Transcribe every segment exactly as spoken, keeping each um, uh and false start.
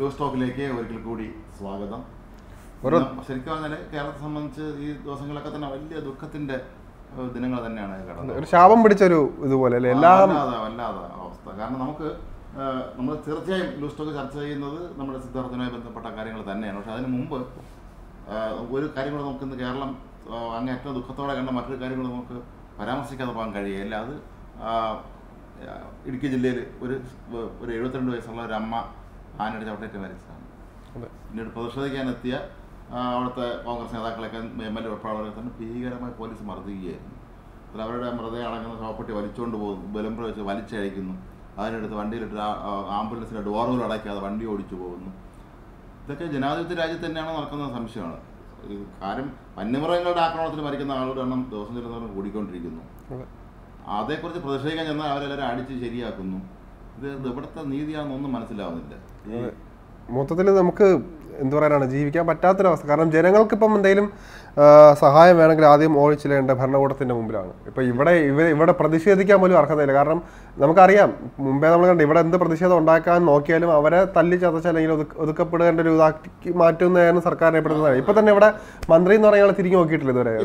News ടോക്കിലേക്ക് ഒരിക്കൽ കൂടി സ്വാഗതം. ശരിക്കും പറഞ്ഞാൽ കേരളത്തെ സംബന്ധിച്ച് ഈ ദിവസങ്ങളൊക്കെ തന്നെ വലിയ ദുഃഖത്തിന്റെ ദിനങ്ങൾ തന്നെയാണ് കടന്നത്. ഒരു ശാപം പിടിച്ചൊരു ഇതുപോലെ വല്ലാതെ വല്ലാതെ അവസ്ഥ. കാരണം നമുക്ക് നമ്മൾ തീർച്ചയായും ന്യൂസ് ടോക്ക് ചർച്ച ചെയ്യുന്നത് നമ്മുടെ സിദ്ധാർത്ഥനുമായി ബന്ധപ്പെട്ട കാര്യങ്ങൾ തന്നെയാണ്. പക്ഷെ അതിന് മുമ്പ് ഒരു കാര്യം കൂടെ നമുക്കിന്ന് കേരളം അങ്ങേറ്റവും ദുഃഖത്തോടെ കണ്ട മറ്റൊരു കാര്യം കൂടെ നമുക്ക് പരാമർശിക്കാതെ പോകാൻ കഴിയില്ല. അത് ഇടുക്കി ജില്ലയിൽ ഒരു ഒരു എഴുപത്തിരണ്ട് വയസ്സുള്ള ഒരു അമ്മ ആനയുടെ ചവിട്ടേറ്റ് മരിച്ചതാണ്. പിന്നീട് പ്രതിഷേധിക്കാനെത്തിയ അവിടുത്തെ കോൺഗ്രസ് നേതാക്കളൊക്കെ എം എൽ എ ഉൾപ്പെടെ തന്നെ ഭീകരമായി പോലീസ് മർദ്ദിക്കുകയായിരുന്നു. അതിൽ അവരുടെ മൃതദേഹം അടങ്ങുന്ന ശവപ്പെട്ടി വലിച്ചുകൊണ്ട് പോകുന്നു, ബലം പ്രയോഗിച്ച് വലിച്ചഴിക്കുന്നു, അതിനടുത്ത് വണ്ടിയിലിട്ട് ആംബുലൻസിൻ്റെ ഡോറുകൾ അടയ്ക്കാതെ വണ്ടി ഓടിച്ചു പോകുന്നു. ഇതൊക്കെ ജനാധിപത്യ രാജ്യത്ത് തന്നെയാണോ നടക്കുന്ന സംശയമാണ്. കാര്യം വന്യമൃഗങ്ങളുടെ ആക്രമണത്തിൽ മരിക്കുന്ന ആളുടെ എണ്ണം ദിവസം ചെല്ലുന്നവരും കൂടിക്കൊണ്ടിരിക്കുന്നു. അതേക്കുറിച്ച് പ്രതിഷേധിക്കാൻ ചെന്നാൽ അവരെല്ലാവരും അടിച്ച് ശരിയാക്കുന്നു. ഇത് ഇവിടുത്തെ നീതിയാണെന്നൊന്നും മനസ്സിലാവുന്നില്ല. മൊത്തത്തിൽ നമുക്ക് എന്തു പറയാനാണ്, ജീവിക്കാൻ പറ്റാത്തൊരവസ്ഥ. കാരണം ജനങ്ങൾക്കിപ്പം എന്തെങ്കിലും സഹായം വേണമെങ്കിൽ ആദ്യം ഓടിച്ചില്ലേണ്ട ഭരണകൂടത്തിൻ്റെ മുമ്പിലാണ്. ഇപ്പം ഇവിടെ ഇവർ ഇവിടെ പ്രതിഷേധിക്കാൻ പോലും അർഹതയില്ല. കാരണം നമുക്കറിയാം, മുമ്പേ നമ്മൾ കണ്ട് ഇവിടെ എന്ത് പ്രതിഷേധം ഉണ്ടാക്കാൻ നോക്കിയാലും അവരെ തല്ലി ചതച്ച് അല്ലെങ്കിൽ ഒതുക്ക ഒതുക്കപ്പെടേണ്ട ഒരു ഇതാക്കി മാറ്റുന്നതാണ് സർക്കാരിനെ പെടുന്നതാണ്. ഇപ്പം തന്നെ ഇവിടെ മന്ത്രി എന്ന് പറഞ്ഞാൽ തിരിഞ്ഞു നോക്കിയിട്ടില്ല ഇതുവരെ.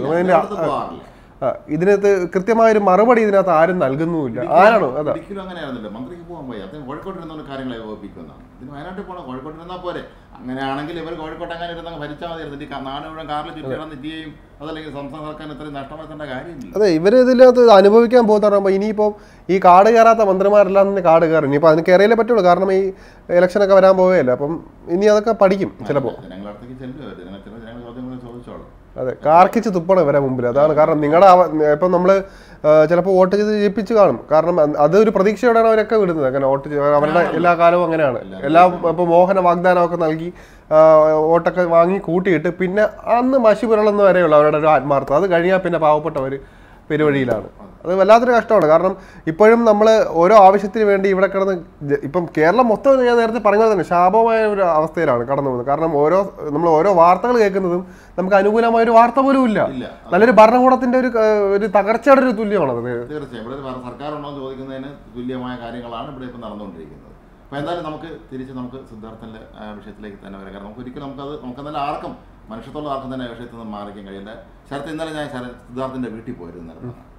ഇതിനകത്ത് കൃത്യമായൊരു മറുപടി ഇതിനകത്ത് ആരും നൽകുന്നുമില്ല. ആരാണോ അതാ അങ്ങനെയായിരുന്നില്ല, മന്ത്രിക്ക് പോകാൻ പോയി അദ്ദേഹം കോഴിക്കോട്ടിരുന്ന കാര്യങ്ങളെ ഏകോപിപ്പിക്കുന്നതാണ്. ഇതിന് വയനാട്ടിൽ പോകണം, കോഴിക്കോട്ടിരുന്നാൽ പോരെ. അങ്ങനെയാണെങ്കിൽ ഇവർ കോഴിക്കോട്ട് അങ്ങനെ ഇരുന്ന് ഭരിച്ചാൽ മതിയായിരുന്നു. ഈ നാട് മുഴുവൻ കാറിൽ ചുറ്റിടന്ന് നിൽക്കുകയും അതല്ലെങ്കിൽ സംസ്ഥാന സർക്കാരിന് ഇത്രയും നഷ്ടമാക്കേണ്ട കാര്യമില്ല. അതെ, ഇവർ ഇതിനകത്ത് അനുഭവിക്കാൻ പോകുന്ന ഇനിയിപ്പോൾ ഈ കാട് കയറാത്ത മന്ത്രിമാരെല്ലാം തന്നെ കാട് കയറും. ഇനിയിപ്പോൾ അതിന് കയറിയാലേ പറ്റുള്ളൂ. കാരണം ഈ ഇലക്ഷനൊക്കെ വരാൻ പോവുകയല്ല. അപ്പം ഇനി അതൊക്കെ പഠിക്കും ചിലപ്പോൾ. ജനങ്ങളടുത്തേക്ക് ചെല്ലുക, ജനങ്ങൾ ചില ജനങ്ങൾ ചോദ്യങ്ങൾ ചോദിച്ചോളൂ. അതെ, കാർക്കിച്ച് തുപ്പണം ഇവരെ മുമ്പിൽ. അതാണ് കാരണം. നിങ്ങളുടെ ഇപ്പം നമ്മൾ ചിലപ്പോൾ വോട്ട് ചെയ്ത് ജയിപ്പിച്ച് കാണും. കാരണം അതൊരു പ്രതീക്ഷയോടെയാണ് അവരൊക്കെ വിടുന്നത്. അങ്ങനെ വോട്ട് അവരുടെ എല്ലാ കാലവും അങ്ങനെയാണ്. എല്ലാ ഇപ്പോൾ മോഹന വാഗ്ദാനമൊക്കെ നൽകി വോട്ടൊക്കെ വാങ്ങി കൂട്ടിയിട്ട് പിന്നെ അന്ന് മഷി പുരളുന്ന വരെയുള്ള അവരുടെ ഒരു ആത്മാർത്ഥം. അത് കഴിഞ്ഞാൽ പിന്നെ പാവപ്പെട്ടവർ പെരുവഴിയിലാണ്. അത് വല്ലാത്തൊരു കഷ്ടമാണ്. കാരണം ഇപ്പോഴും നമ്മൾ ഓരോ ആവശ്യത്തിന് വേണ്ടി ഇവിടെ കിടന്ന് ഇപ്പം കേരളം മൊത്തം ഞാൻ നേരത്തെ പറഞ്ഞത് തന്നെ ശാപമായ ഒരു അവസ്ഥയിലാണ് കടന്നു പോകുന്നത്. കാരണം ഓരോ നമ്മൾ ഓരോ വാർത്തകൾ കേൾക്കുന്നതും നമുക്ക് അനുകൂലമായ ഒരു വാർത്ത പോലും ഇല്ല. നല്ലൊരു ഭരണകൂടത്തിന്റെ ഒരു ഒരു തകർച്ചയുടെ ഒരു തുല്യമാണത്. തീർച്ചയായും ഇവിടെ സർക്കാർ ഉണ്ടോ എന്ന് ചോദിക്കുന്നതിന് തുല്യമായ കാര്യങ്ങളാണ് ഇവിടെ ഇപ്പം നടന്നുകൊണ്ടിരിക്കുന്നത്. അപ്പോൾ എന്തായാലും നമുക്ക് തിരിച്ച് നമുക്ക് സിദ്ധാർത്ഥൻ്റെ വിഷയത്തിലേക്ക് തന്നെ വരാം. കാരണം നമുക്ക് ഒരിക്കലും നമുക്കത് നമുക്കെന്നാലും ആർക്കും മനുഷ്യത്തോളം ആർക്കും തന്നെ വിഷയത്തിൽ നിന്ന് മാറിക്കാൻ കഴിയില്ല. ശരത്ത് ഇന്നലെ ഞാൻ സിദ്ധാർത്ഥൻ്റെ വീട്ടിൽ പോയിരുന്നു.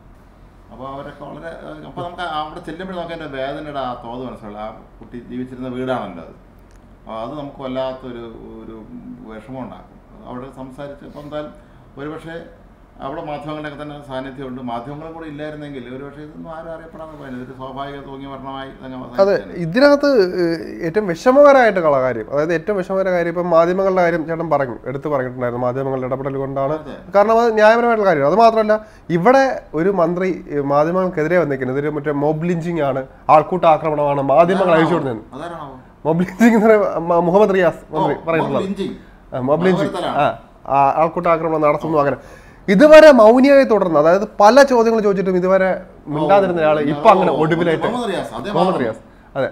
അപ്പോൾ അവരൊക്കെ വളരെ അപ്പോൾ നമുക്ക് അവിടെ ചെല്ലുമ്പോഴും നമുക്ക് അതിൻ്റെ വേദനയുടെ ആ തോത് മനസ്സിലാവും. ആ കുട്ടി ജീവിച്ചിരുന്ന വീടാണല്ലോ അത്. അപ്പോൾ അത് നമുക്ക് വല്ലാത്തൊരു ഒരു വിഷമം ഉണ്ടാക്കും. അവിടെ സംസാരിച്ച് അപ്പോൾ എന്തായാലും ഒരുപക്ഷെ അവിടെ മാധ്യമങ്ങളുടെയൊക്കെ തന്നെ സാന്നിധ്യമുണ്ട്. മാധ്യമങ്ങളും കൂടെ ഇല്ലായിരുന്നെങ്കിൽ ഒരു പക്ഷേ ഇതൊന്നും ആരും അറിയപ്പെടാൻ പോയത് ഒരു സ്വാഭാവിക തൂങ്ങി വർണ്ണമായി. അതെ, ഇതിനകത്ത് ഏറ്റവും വിഷമകരമായിട്ടുള്ള കാര്യം, അതായത് ഏറ്റവും വിഷമകര കാര്യം ഇപ്പം മാധ്യമങ്ങളുടെ കാര്യം ചേട്ടൻ പറഞ്ഞു എടുത്ത് പറഞ്ഞിട്ടുണ്ടായിരുന്നു. മാധ്യമങ്ങളുടെ ഇടപെടൽ കൊണ്ടാണ്. കാരണം അത് ന്യായപരമായിട്ടുള്ള കാര്യമാണ്. അത് മാത്രമല്ല ഇവിടെ ഒരു മന്ത്രി മാധ്യമങ്ങൾക്കെതിരെ വന്നിരിക്കുന്നത് ഇതൊരു മറ്റേ മോബ് ലിഞ്ചിങ് ആണ്, ആൾക്കൂട്ട ആക്രമണമാണ്, മാധ്യമങ്ങൾ അയച്ചു കൊടുത്തത്. മോബ് ലിഞ്ചിങ് എന്ന് പറയുമ്പോൾ മുഹമ്മദ് റിയാസ് മന്ത്രി പറയുന്നുള്ളത് മോബ് ലിഞ്ചിങ് ആ ആൾക്കൂട്ട ആക്രമണം നടത്തുന്നു. അങ്ങനെ ഇതുവരെ മൗനിയായി തുടർന്ന്, അതായത് പല ചോദ്യങ്ങൾ ചോദിച്ചിട്ടും ഇതുവരെ മിണ്ടാതിരുന്ന ആള് ഇപ്പൊ അങ്ങനെ ഒടുവിലായിട്ട് മുഹമ്മദ് റിയാസ്. അതെ,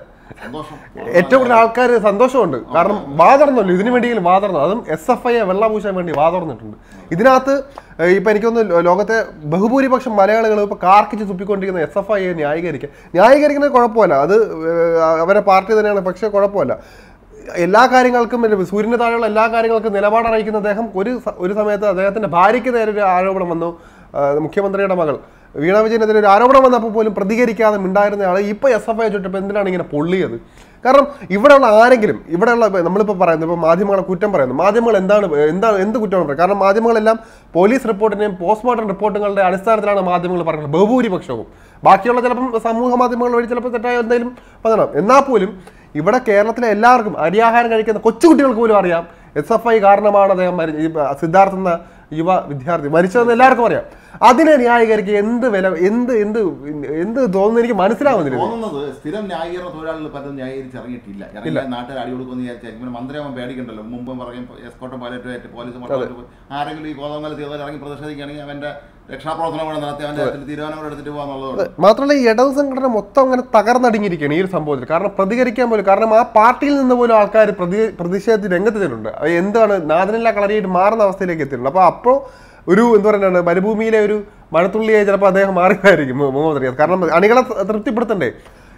ഏറ്റവും കൂടുതൽ ആൾക്കാർ സന്തോഷമുണ്ട്. കാരണം വാതർന്നല്ലോ, ഇതിനു വേണ്ടിയെങ്കിലും വാതർന്നു. അതും എസ് എഫ് ഐയെ വെള്ളപൂശാൻ വേണ്ടി വാതർന്നിട്ടുണ്ട്. ഇതിനകത്ത് ഇപ്പൊ എനിക്കൊന്ന് ലോകത്തെ ബഹുഭൂരിപക്ഷം മലയാളികൾ ഇപ്പൊ കാർക്കിച്ച് തുപ്പിക്കൊണ്ടിരിക്കുന്ന എസ് എഫ് ഐയെ ന്യായീകരിക്കുക ന്യായീകരിക്കുന്നത് കുഴപ്പമില്ല. അത് അവരെ പാർട്ടി തന്നെയാണ്. പക്ഷെ കുഴപ്പമില്ല. എല്ലാ കാര്യങ്ങൾക്കും സൂര്യന് താഴെയുള്ള എല്ലാ കാര്യങ്ങൾക്കും നിലപാട് അറിയിക്കുന്ന അദ്ദേഹം ഒരു ഒരു സമയത്ത് അദ്ദേഹത്തിന്റെ ഭാര്യയ്ക്ക് നേരെ ഒരു ആരോപണം വന്നു. മുഖ്യമന്ത്രിയുടെ മകൾ വീണ വിജയനെതിരെ ഒരു ആരോപണം വന്നപ്പോൾ പോലും പ്രതികരിക്കാതെ മിണ്ടായിരുന്ന ആൾ ഇപ്പോൾ എസ് എഫ് ഐ ചുറ്റപ്പോൾ എന്തിനാണ് ഇങ്ങനെ പൊള്ളിയത്? കാരണം ഇവിടെയുള്ള ആരെങ്കിലും ഇവിടെയുള്ള നമ്മളിപ്പോൾ പറയുന്നത് ഇപ്പോൾ മാധ്യമങ്ങളെ കുറ്റം പറയുന്നു. മാധ്യമങ്ങൾ എന്താണ് എന്താണ് എന്ത് കുറ്റമാണ് പറയുന്നത്? കാരണം മാധ്യമങ്ങളെല്ലാം പോലീസ് റിപ്പോർട്ടിനെയും പോസ്റ്റ്മോർട്ടം റിപ്പോർട്ടുകളുടെ അടിസ്ഥാനത്തിലാണ് മാധ്യമങ്ങൾ പറയുന്നത് ബഹുഭൂരിപക്ഷവും. ബാക്കിയുള്ള ചിലപ്പം സമൂഹ മാധ്യമങ്ങൾ വഴി ചിലപ്പോൾ തെറ്റായ എന്തെങ്കിലും പറയണം. എന്നാൽ പോലും ഇവിടെ കേരളത്തിലെ എല്ലാവർക്കും അരിയാഹാരം കഴിക്കുന്ന കൊച്ചുകുട്ടികൾക്ക് പോലും അറിയാം എസ് എഫ് ഐ കാരണമാണ് അദ്ദേഹം സിദ്ധാർത്ഥ എന്ന യുവ വിദ്യാർത്ഥി മരിച്ചതെന്ന് എല്ലാവർക്കും അറിയാം. അതിനെ ന്യായീകരിക്കുക എന്ത് വില എന്ത് എന്ത് എന്ത് തോന്നുന്നു എനിക്ക് മനസ്സിലാവുന്നില്ല. തോന്നുന്നത് സ്ഥിരം ന്യായീകരണ തൊഴിലാളികൾ പലരും ന്യായീകരിച്ച് ഇറങ്ങിയിട്ടില്ല. നാട്ടിൽ അടികൊടുക്കുമെന്ന് വിചാരിച്ചാൽ മന്ത്രിയാകുമ്പോൾ പേടിക്കണ്ടല്ലോ. മുമ്പ് പറയും എസ്കോട്ടും പൈലറ്റുമായിട്ട് പോലീസ് ആരെങ്കിലും ഈ കോതമംഗലം തീർച്ചയായും ഇറങ്ങി പ്രതിഷേധിക്കുകയാണെങ്കിൽ അവന്റെ രക്ഷാപ്രവർത്തനം കൂടെ നടത്തി അവന്റെ തീരുമാനം എടുത്തിട്ട് പോകാന്നുള്ളത്. മാത്രമല്ല ഈ ഇടതു സംഘടന മൊത്തം അങ്ങനെ തകർന്നടങ്ങിയിരിക്കുകയാണ് ഈ ഒരു സംഭവത്തിൽ. കാരണം പ്രതികരിക്കാൻ പോലും, കാരണം ആ പാർട്ടിയിൽ നിന്ന് പോലും ആൾക്കാർ പ്രതി പ്രതിഷേധത്തിൽ രംഗത്തെത്തിയിട്ടുണ്ട്. എന്താണ് നാഥനില്ല കളരിയായിട്ട് മാറുന്ന അവസ്ഥയിലേക്ക് എത്തിയിട്ടുണ്ട്. അപ്പോൾ അപ്പോൾ ഒരു എന്താ പറയുക മരുഭൂമിയിലെ ഒരു മഴത്തുള്ളിയായി ചിലപ്പോൾ അദ്ദേഹം മാറിയതായിരിക്കും മുഹമ്മദ് റിയാസ്. കാരണം അണികളെ തൃപ്തിപ്പെടുത്തണ്ടേ.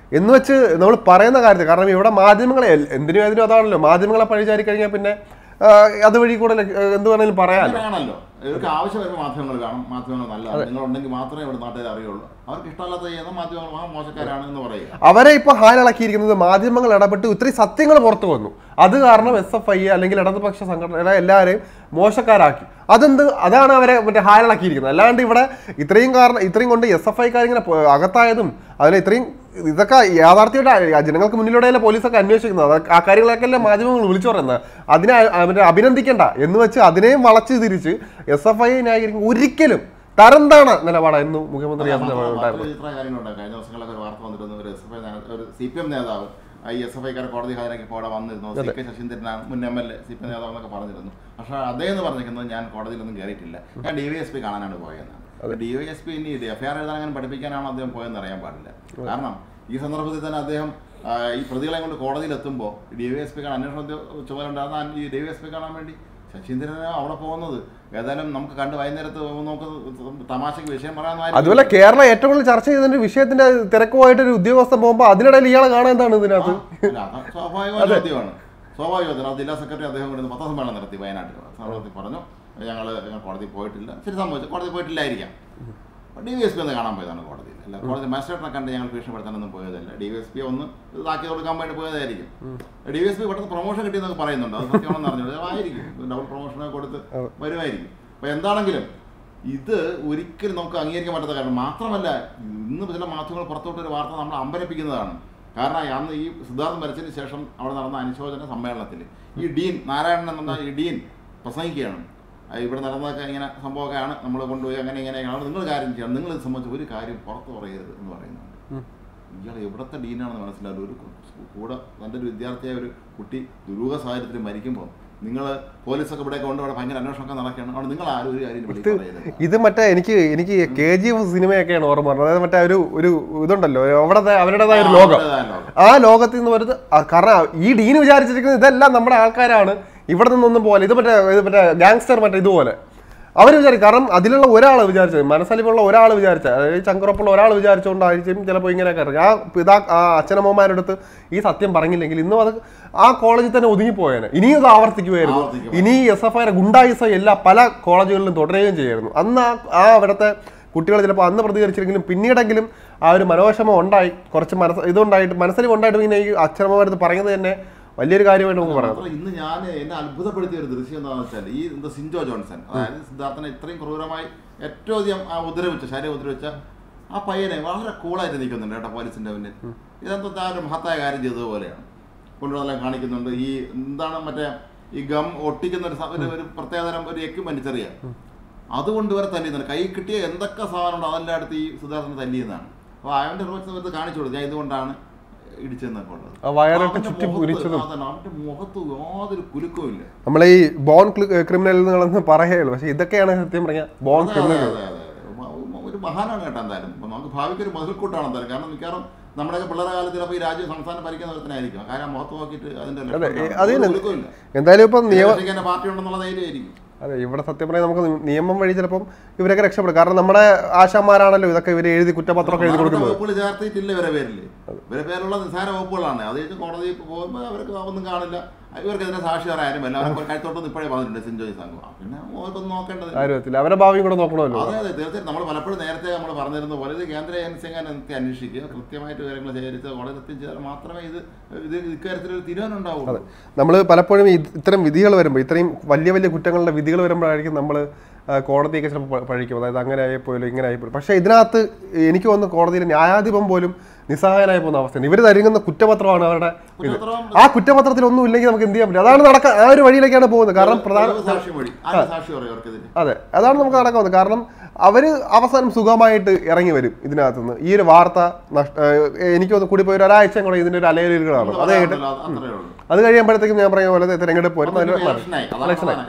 എന്ന് വെച്ച് നമ്മൾ പറയുന്ന കാര്യത്തിൽ, കാരണം ഇവിടെ മാധ്യമങ്ങളെ എന്തിനും അതിനും അതാണല്ലോ, മാധ്യമങ്ങളെ പഴിചാരി കഴിഞ്ഞാൽ പിന്നെ അതുവഴി കൂടെ എന്ത് വേണമെങ്കിലും പറയാമല്ലോ. ഇവർക്ക് ആവശ്യം വരുമ്പോൾ മാധ്യമങ്ങൾ കാണും, മാധ്യമങ്ങൾ നല്ലതാണ്, നിങ്ങളുണ്ടെങ്കിൽ മാത്രമേ ഇവിടെ നാട്ടിൽ അറിയുള്ളൂ. അവർക്ക് ഇഷ്ടമല്ലാത്ത ചെയ്യുന്ന മാധ്യമങ്ങൾ ആ മോശക്കാരാണ് എന്ന് പറയുക. അവരെ ഇപ്പൊ ഹാലിളക്കിയിരിക്കുന്നത് മാധ്യമങ്ങൾ ഇടപെട്ട് ഇത്രയും സത്യങ്ങൾ പുറത്തു വന്നു. അത് കാരണം എസ് എഫ് ഐ അല്ലെങ്കിൽ ഇടതുപക്ഷ സംഘടന എല്ലാവരെയും മോശക്കാരാക്കി. അതെന്ത് അതാണ് അവരെ മറ്റേ ഹാലിളക്കിയിരിക്കുന്നത്. അല്ലാണ്ട് ഇവിടെ ഇത്രയും കാരണം ഇത്രയും കൊണ്ട് എസ് എഫ് ഐക്കാരിങ്ങനെ അകത്തായതും അതിൽ ഇത്രയും ഇതൊക്കെ യാഥാർത്ഥ്യമായിട്ട് ജനങ്ങൾക്ക് മുന്നിലൂടെയല്ല പോലീസൊക്കെ അന്വേഷിക്കുന്നത്. ആ കാര്യങ്ങളൊക്കെ അല്ലേ മാധ്യമങ്ങൾ വിളിച്ചു പറയുന്നത്. അതിനെ മറ്റേ അഭിനന്ദിക്കണ്ട എന്ന് വെച്ച് അതിനെയും വളച്ച് തിരിച്ച് എസ് എഫ് ഐ ന്യായീകരിക്കും ഒരിക്കലും തരംതാണ് നിലപാടായിരുന്നു മുഖ്യമന്ത്രി. കഴിഞ്ഞ ദിവസങ്ങളൊക്കെ ഒരു വാർത്ത വന്നിരുന്നു, ഒരു എസ് എഫ് ഐ ഒരു സി പി എം നേതാവ് ഈ എസ് എഫ് ഐക്കാരെ കോടതി ഹാജരാക്കി ഇപ്പോൾ അവിടെ വന്നിരുന്നു. സി കെ ശശീന്ദ്രനാണ് മുൻ M L A C P M നേതാവ് എന്നൊക്കെ പറഞ്ഞിരുന്നു. പക്ഷേ അദ്ദേഹം എന്ന് പറഞ്ഞിരിക്കുന്നത് ഞാൻ കോടതിയിലൊന്നും കയറിയിട്ടില്ല, ഞാൻ ഡി വൈ എസ് പി കാണാനാണ് പോയതെന്നാണ്. ഡി വൈ എസ് പി ഇനി എഫ് ഐ ആർ എഴുതാൻ അങ്ങനെ പഠിപ്പിക്കാനാണോ അദ്ദേഹം പോയെന്ന് അറിയാൻ പാടില്ല. കാരണം ഈ സന്ദർഭത്തിൽ തന്നെ അദ്ദേഹം ഈ പ്രതികളെ കൊണ്ട് കോടതിയിലെത്തുമ്പോൾ ഡി വൈ എസ് പി കാണാൻ അന്വേഷണ ചുമതല ഉണ്ടാകുന്ന ഈ ഡി വൈ എസ് പി കാണാൻ വേണ്ടി ശശീന്ദ്രനാണ് അവിടെ പോകുന്നത്. ഏതായാലും നമുക്ക് കണ്ട് വൈകുന്നേരത്ത് നമുക്ക് തമാശക്ക് വിഷയം പറയാൻ. അതുപോലെ കേരളം ഏറ്റവും കൂടുതൽ ചർച്ച ചെയ്തതിന്റെ വിഷയത്തിന്റെ തിരക്കുമായിട്ട് ഒരു ഉദ്യോഗസ്ഥൻ പോകുമ്പോൾ അതിനിടയിൽ ഇയാളെ കാണാൻ എന്താണ് ഇതിനകത്ത്? സ്വാഭാവിക ചോദ്യമാണ്, സ്വാഭാവികത്തിന് ആ ജില്ലാ സെക്രട്ടറി അദ്ദേഹം കൂടി പത്രസമ്മേളനം നടത്തി വയനാട്ടിൽ. സമ്മേളനത്തിൽ പറഞ്ഞു ഞങ്ങൾ കോടതി പോയിട്ടില്ല. ശരി, സംഭവിച്ചു, കോടതി പോയിട്ടില്ലായിരിക്കാം. ഡി വൈ എസ് പി ഒന്ന് കാണാൻ പോയതാണ് കോടതിയിൽ. അല്ല, കോടതി മജിസ്ട്രേറ്റിനെ കണ്ട് ഞങ്ങൾ ഭീഷണിപ്പെടുത്താനൊന്നും പോയതല്ല. ഡി വൈ എസ് പി ഒന്ന് ഇതാക്കി കൊടുക്കാൻ വേണ്ടി പോയതായിരിക്കും. ഡി വൈ എസ് പി പെട്ടെന്ന് പ്രൊമോഷൻ കിട്ടിയെന്നൊക്കെ പറയുന്നുണ്ട്. അത് സത്യമാണെന്ന് അറിഞ്ഞത് ആയിരിക്കും, ഡബിൾ പ്രൊമോഷനൊക്കെ കൊടുത്ത് വരുമായിരിക്കും. അപ്പോൾ എന്താണെങ്കിലും ഇത് ഒരിക്കലും നമുക്ക് അംഗീകരിക്കാൻ പറ്റാത്ത കാര്യം. മാത്രമല്ല, ഇന്ന് ചില മാധ്യമങ്ങൾ പുറത്തോട്ടൊരു വാർത്ത നമ്മൾ അമ്പരപ്പിക്കുന്നതാണ്. കാരണം അന്ന് ഈ സിദ്ധാർത്ഥൻ മരിച്ചതിന് ശേഷം അവിടെ നടന്ന അനുശോചന സമ്മേളനത്തിൽ ഈ ഡീൻ നാരായണൻ എന്ന ഈ ഡീൻ പ്രസംഗിക്കുകയാണ്. ഇവിടെ നടന്നതൊക്കെ ഇങ്ങനെ സംഭവമൊക്കെയാണ്, നമ്മൾ കൊണ്ടുപോയി അങ്ങനെ ഇങ്ങനെയാണ്, നിങ്ങൾ കാര്യം ചെയ്യണം, നിങ്ങൾ ഇത് സംബന്ധിച്ച് ഒരു കാര്യം പുറത്ത് പറയരുത് എന്ന് പറയുന്നുണ്ട്. ഇയാൾ എവിടുത്തെ ഡീനാണെന്ന് മനസ്സിലാവില്ല. ഒരു കൂടെ നല്ലൊരു വിദ്യാർത്ഥിയായ ഒരു കുട്ടി ദുരൂഹ സാഹചര്യത്തിൽ മരിക്കുമ്പോൾ നിങ്ങൾ പോലീസൊക്കെ ഇവിടെ കൊണ്ടുപോയി ഭയങ്കര അന്വേഷണമൊക്കെ നടക്കുകയാണ്. അവിടെ നിങ്ങൾ ആരും ഒരു കാര്യം ഇത് മറ്റേ എനിക്ക് എനിക്ക് കെ ജി എഫ് സിനിമയൊക്കെയാണ് ഓർമ്മ പറഞ്ഞത്. അതായത് മറ്റേ ഒരു ഒരു ഇതുണ്ടല്ലോ അവിടെ അവരുടേതായ ഒരു ലോകം, ആ ലോകത്തിൽ നിന്ന് വരുന്നത്. കാരണം ഈ ഡീന് വിചാരിച്ചിരിക്കുന്നത് ഇതെല്ലാം നമ്മുടെ ആൾക്കാരാണ്, ഇവിടെ നിന്നൊന്നും പോലെ ഇത് മറ്റേ ഇത് മറ്റേ ഗാങ്സ്റ്റർ മറ്റേ ഇതുപോലെ അവർ വിചാരിക്കും. കാരണം അതിലുള്ള ഒരാൾ വിചാരിച്ചത്, മനസ്സലിവുള്ള ഒരാൾ വിചാരിച്ച, അതായത് ചങ്കുറപ്പുള്ള ഒരാൾ വിചാരിച്ചുകൊണ്ടായിരിക്കും ചിലപ്പോൾ ഇങ്ങനെയൊക്കെ ഇറങ്ങി. ആ പിതാ ആ അച്ഛനമ്മമാരുടെ അടുത്ത് ഈ സത്യം പറഞ്ഞില്ലെങ്കിൽ ഇന്നും അത് ആ കോളേജിൽ തന്നെ ഒതുങ്ങിപ്പോയേനെ. ഇനിയും ഇത് ആവർത്തിക്കുമായിരുന്നു. ഇനി എസ് എഫ് ഐയുടെ ഗുണ്ടായിസ എല്ലാ പല കോളേജുകളിലും തുടരുകയും ചെയ്യായിരുന്നു. അന്ന് ആ ആ അവിടുത്തെ കുട്ടികൾ ചിലപ്പോൾ അന്ന് പ്രതികരിച്ചില്ലെങ്കിലും പിന്നീടെങ്കിലും ആ ഒരു മനോവിഷമം ഉണ്ടായി, കുറച്ച് മനസ്സ് ഇതുണ്ടായിട്ട് മനസ്സലിവ് ഉണ്ടായിട്ട് പിന്നെ ഈ അച്ഛനമ്മമാരുടെ അടുത്ത് പറയുന്നത് തന്നെ വലിയൊരു കാര്യമായിട്ട് നമുക്ക് പറയാം. ഇന്ന് ഞാൻ എന്നെ അത്ഭുതപ്പെടുത്തിയ ഒരു ദൃശ്യം എന്താണെന്ന് വെച്ചാൽ ഈ എന്താ സിൻജോ ജോൺസൺ, അതായത് സിദ്ധാർത്ഥനെ ഇത്രയും ക്രൂരമായി ഏറ്റവും അധികം ആ ഉപദ്രവിച്ച ശരീരം ഉപദ്രവിച്ച ആ പയ്യനെ വളരെ കൂളായിട്ട് നിൽക്കുന്നുണ്ട് കേട്ടോ പോലീസിന്റെ മുന്നിൽ. ഇതെന്താ ഒരു മഹത്തായ കാര്യം ചെയ്തതുപോലെയാണ് കൊണ്ടുവന്നെല്ലാം കാണിക്കുന്നുണ്ട്. ഈ എന്താണ് മറ്റേ ഈ ഗം ഒട്ടിക്കുന്ന ഒരു ഒരു പ്രത്യേകതരം ഒരു എക്യുപ്മെന്റ് ചെറിയ അതുകൊണ്ട് വരെ തല്ലിയുന്നുണ്ട്. കൈ കിട്ടിയ എന്തൊക്കെ സാധനം ഉണ്ടോ അതെല്ലാം അടുത്ത് ഈ സിദ്ധാർത്ഥനെ തല്ലിയെന്നാണ്. അപ്പോൾ അവൻ്റെ റിവോഴ്സ് കാണിച്ചു കൊടുത്തു, ഞാൻ ഇതുകൊണ്ടാണ് ഇടിച്ചെന്നൊക്കെ ഉള്ളത്. അവന്റെ മുഖത്ത് യാതൊരു കുലുക്കവും ഇല്ല. നമ്മളെ ഈ ബോൺ ക്രിമിനൽ പറയുള്ളൂ, പക്ഷെ ഇതൊക്കെയാണ് സത്യം പറഞ്ഞ ബോൺ ക്രിമിനൽ. ഒരു മഹാനാണ് കേട്ടോ. എന്തായാലും നമുക്ക് ഭാവിക്ക് ഒരു മുതൽക്കൂട്ടാണ് എന്തായാലും. കാരണം മിക്കവാറും നമ്മുടെയൊക്കെ പിള്ളേരുടെ കാലത്ത് ചിലപ്പോൾ ഈ രാജ്യം സംസ്ഥാനം ഭരിക്കുന്ന ഒരുത്തനായിരിക്കും. കാരണം മുഖത്ത് നോക്കിയിട്ട് അതിന്റെ കുലുക്കമില്ല. എന്തായാലും ഇപ്പം നിയമം പാർട്ടി ഉണ്ടെന്നുള്ള ധൈര്യമായിരിക്കും. അതെ, ഇവിടെ സത്യം പറയാൻ നമുക്ക് നിയമം വഴി ചിലപ്പം ഇവരൊക്കെ രക്ഷപ്പെടും. കാരണം നമ്മുടെ ആശാന്മാരാണല്ലോ ഇതൊക്കെ ഇവർ എഴുതി കുറ്റപത്രമൊക്കെ എഴുതി കൊടുക്കുന്നത്. വകുപ്പുകൾ ചേർത്തിട്ടില്ല ഇവരെ പേരില്. ഇവരെ പേരുള്ള നിസ്സാര വകുപ്പുകളാണ്. അത് കഴിഞ്ഞ് കോടതി പോകുമ്പോൾ അവർക്ക് ഒന്നും കാണില്ല. ഇവർക്കെതിരെ സാക്ഷി പറയാനും എല്ലാവരും കഴുത്തോട്ടൊന്നും ഇപ്പോഴേ പറഞ്ഞിട്ടുണ്ട് സിൻജോയ് സംഘം. പിന്നെ ഓർക്കൊന്നും നോക്കേണ്ടത് കാര്യത്തില്ല, അവരുടെ ഭാവിയും കൂടെ നോക്കണമല്ലോ. അതെ അതെ തീർച്ചയായും. നമ്മൾ പലപ്പോഴും നേരത്തെ നമ്മൾ പറഞ്ഞിരുന്ന പോലെ ഇത് കേന്ദ്ര ഏജൻസിയെ അന്വേഷിക്കുക, കൃത്യമായിട്ട് വിവരങ്ങൾ ശേഖരിച്ച് കോടതി എത്തിച്ചാൽ മാത്രമേ ഇത് ഇത് ഇക്കാര്യത്തിലൊരു തീരുമാനം. അതെ, നമ്മൾ പലപ്പോഴും ഇത്തരം വിധികൾ വരുമ്പോൾ ഇത്രയും വലിയ വലിയ കുറ്റങ്ങളുടെ വിധികൾ വരുമ്പോഴായിരിക്കും നമ്മൾ കോടതിയൊക്കെ ചിലപ്പോൾ പഴിക്കും. അതായത് അങ്ങനെ ആയിപ്പോലും ഇങ്ങനെ ആയിപ്പോലും. പക്ഷേ ഇതിനകത്ത് എനിക്ക് തോന്നുന്നു കോടതിയിൽ ന്യായാധിപം പോലും നിസ്സഹായനായി പോകുന്ന അവസ്ഥയാണ്. ഇവർ തരുന്ന കുറ്റപത്രമാണ് അവരുടെ ഇത്. ആ കുറ്റപത്രത്തിൽ ഒന്നും ഇല്ലെങ്കിൽ നമുക്ക് എന്ത് ചെയ്യാൻ പറ്റും? അതാണ് നടക്കാൻ ആ ഒരു വഴിയിലേക്കാണ് പോകുന്നത്. കാരണം പ്രധാന അതെ അതാണ് നമുക്ക് നടക്കുന്നത്. കാരണം അവർ അവസാനം സുഖമായിട്ട് ഇറങ്ങി വരും ഇതിനകത്തുനിന്ന്. ഈ ഒരു വാർത്ത നഷ്ട എനിക്ക് തോന്നുന്നു കൂടി പോയി ഒരു ഒരാഴ്ച കൂടെ ഇതിൻ്റെ ഒരു അലയലുകളാണ്. അത് കഴിഞ്ഞിട്ട് അത് കഴിയുമ്പോഴത്തേക്കും ഞാൻ പറയുന്ന പോലെ തെരഞ്ഞെടുപ്പ് വരും, ഇലക്ഷനായി.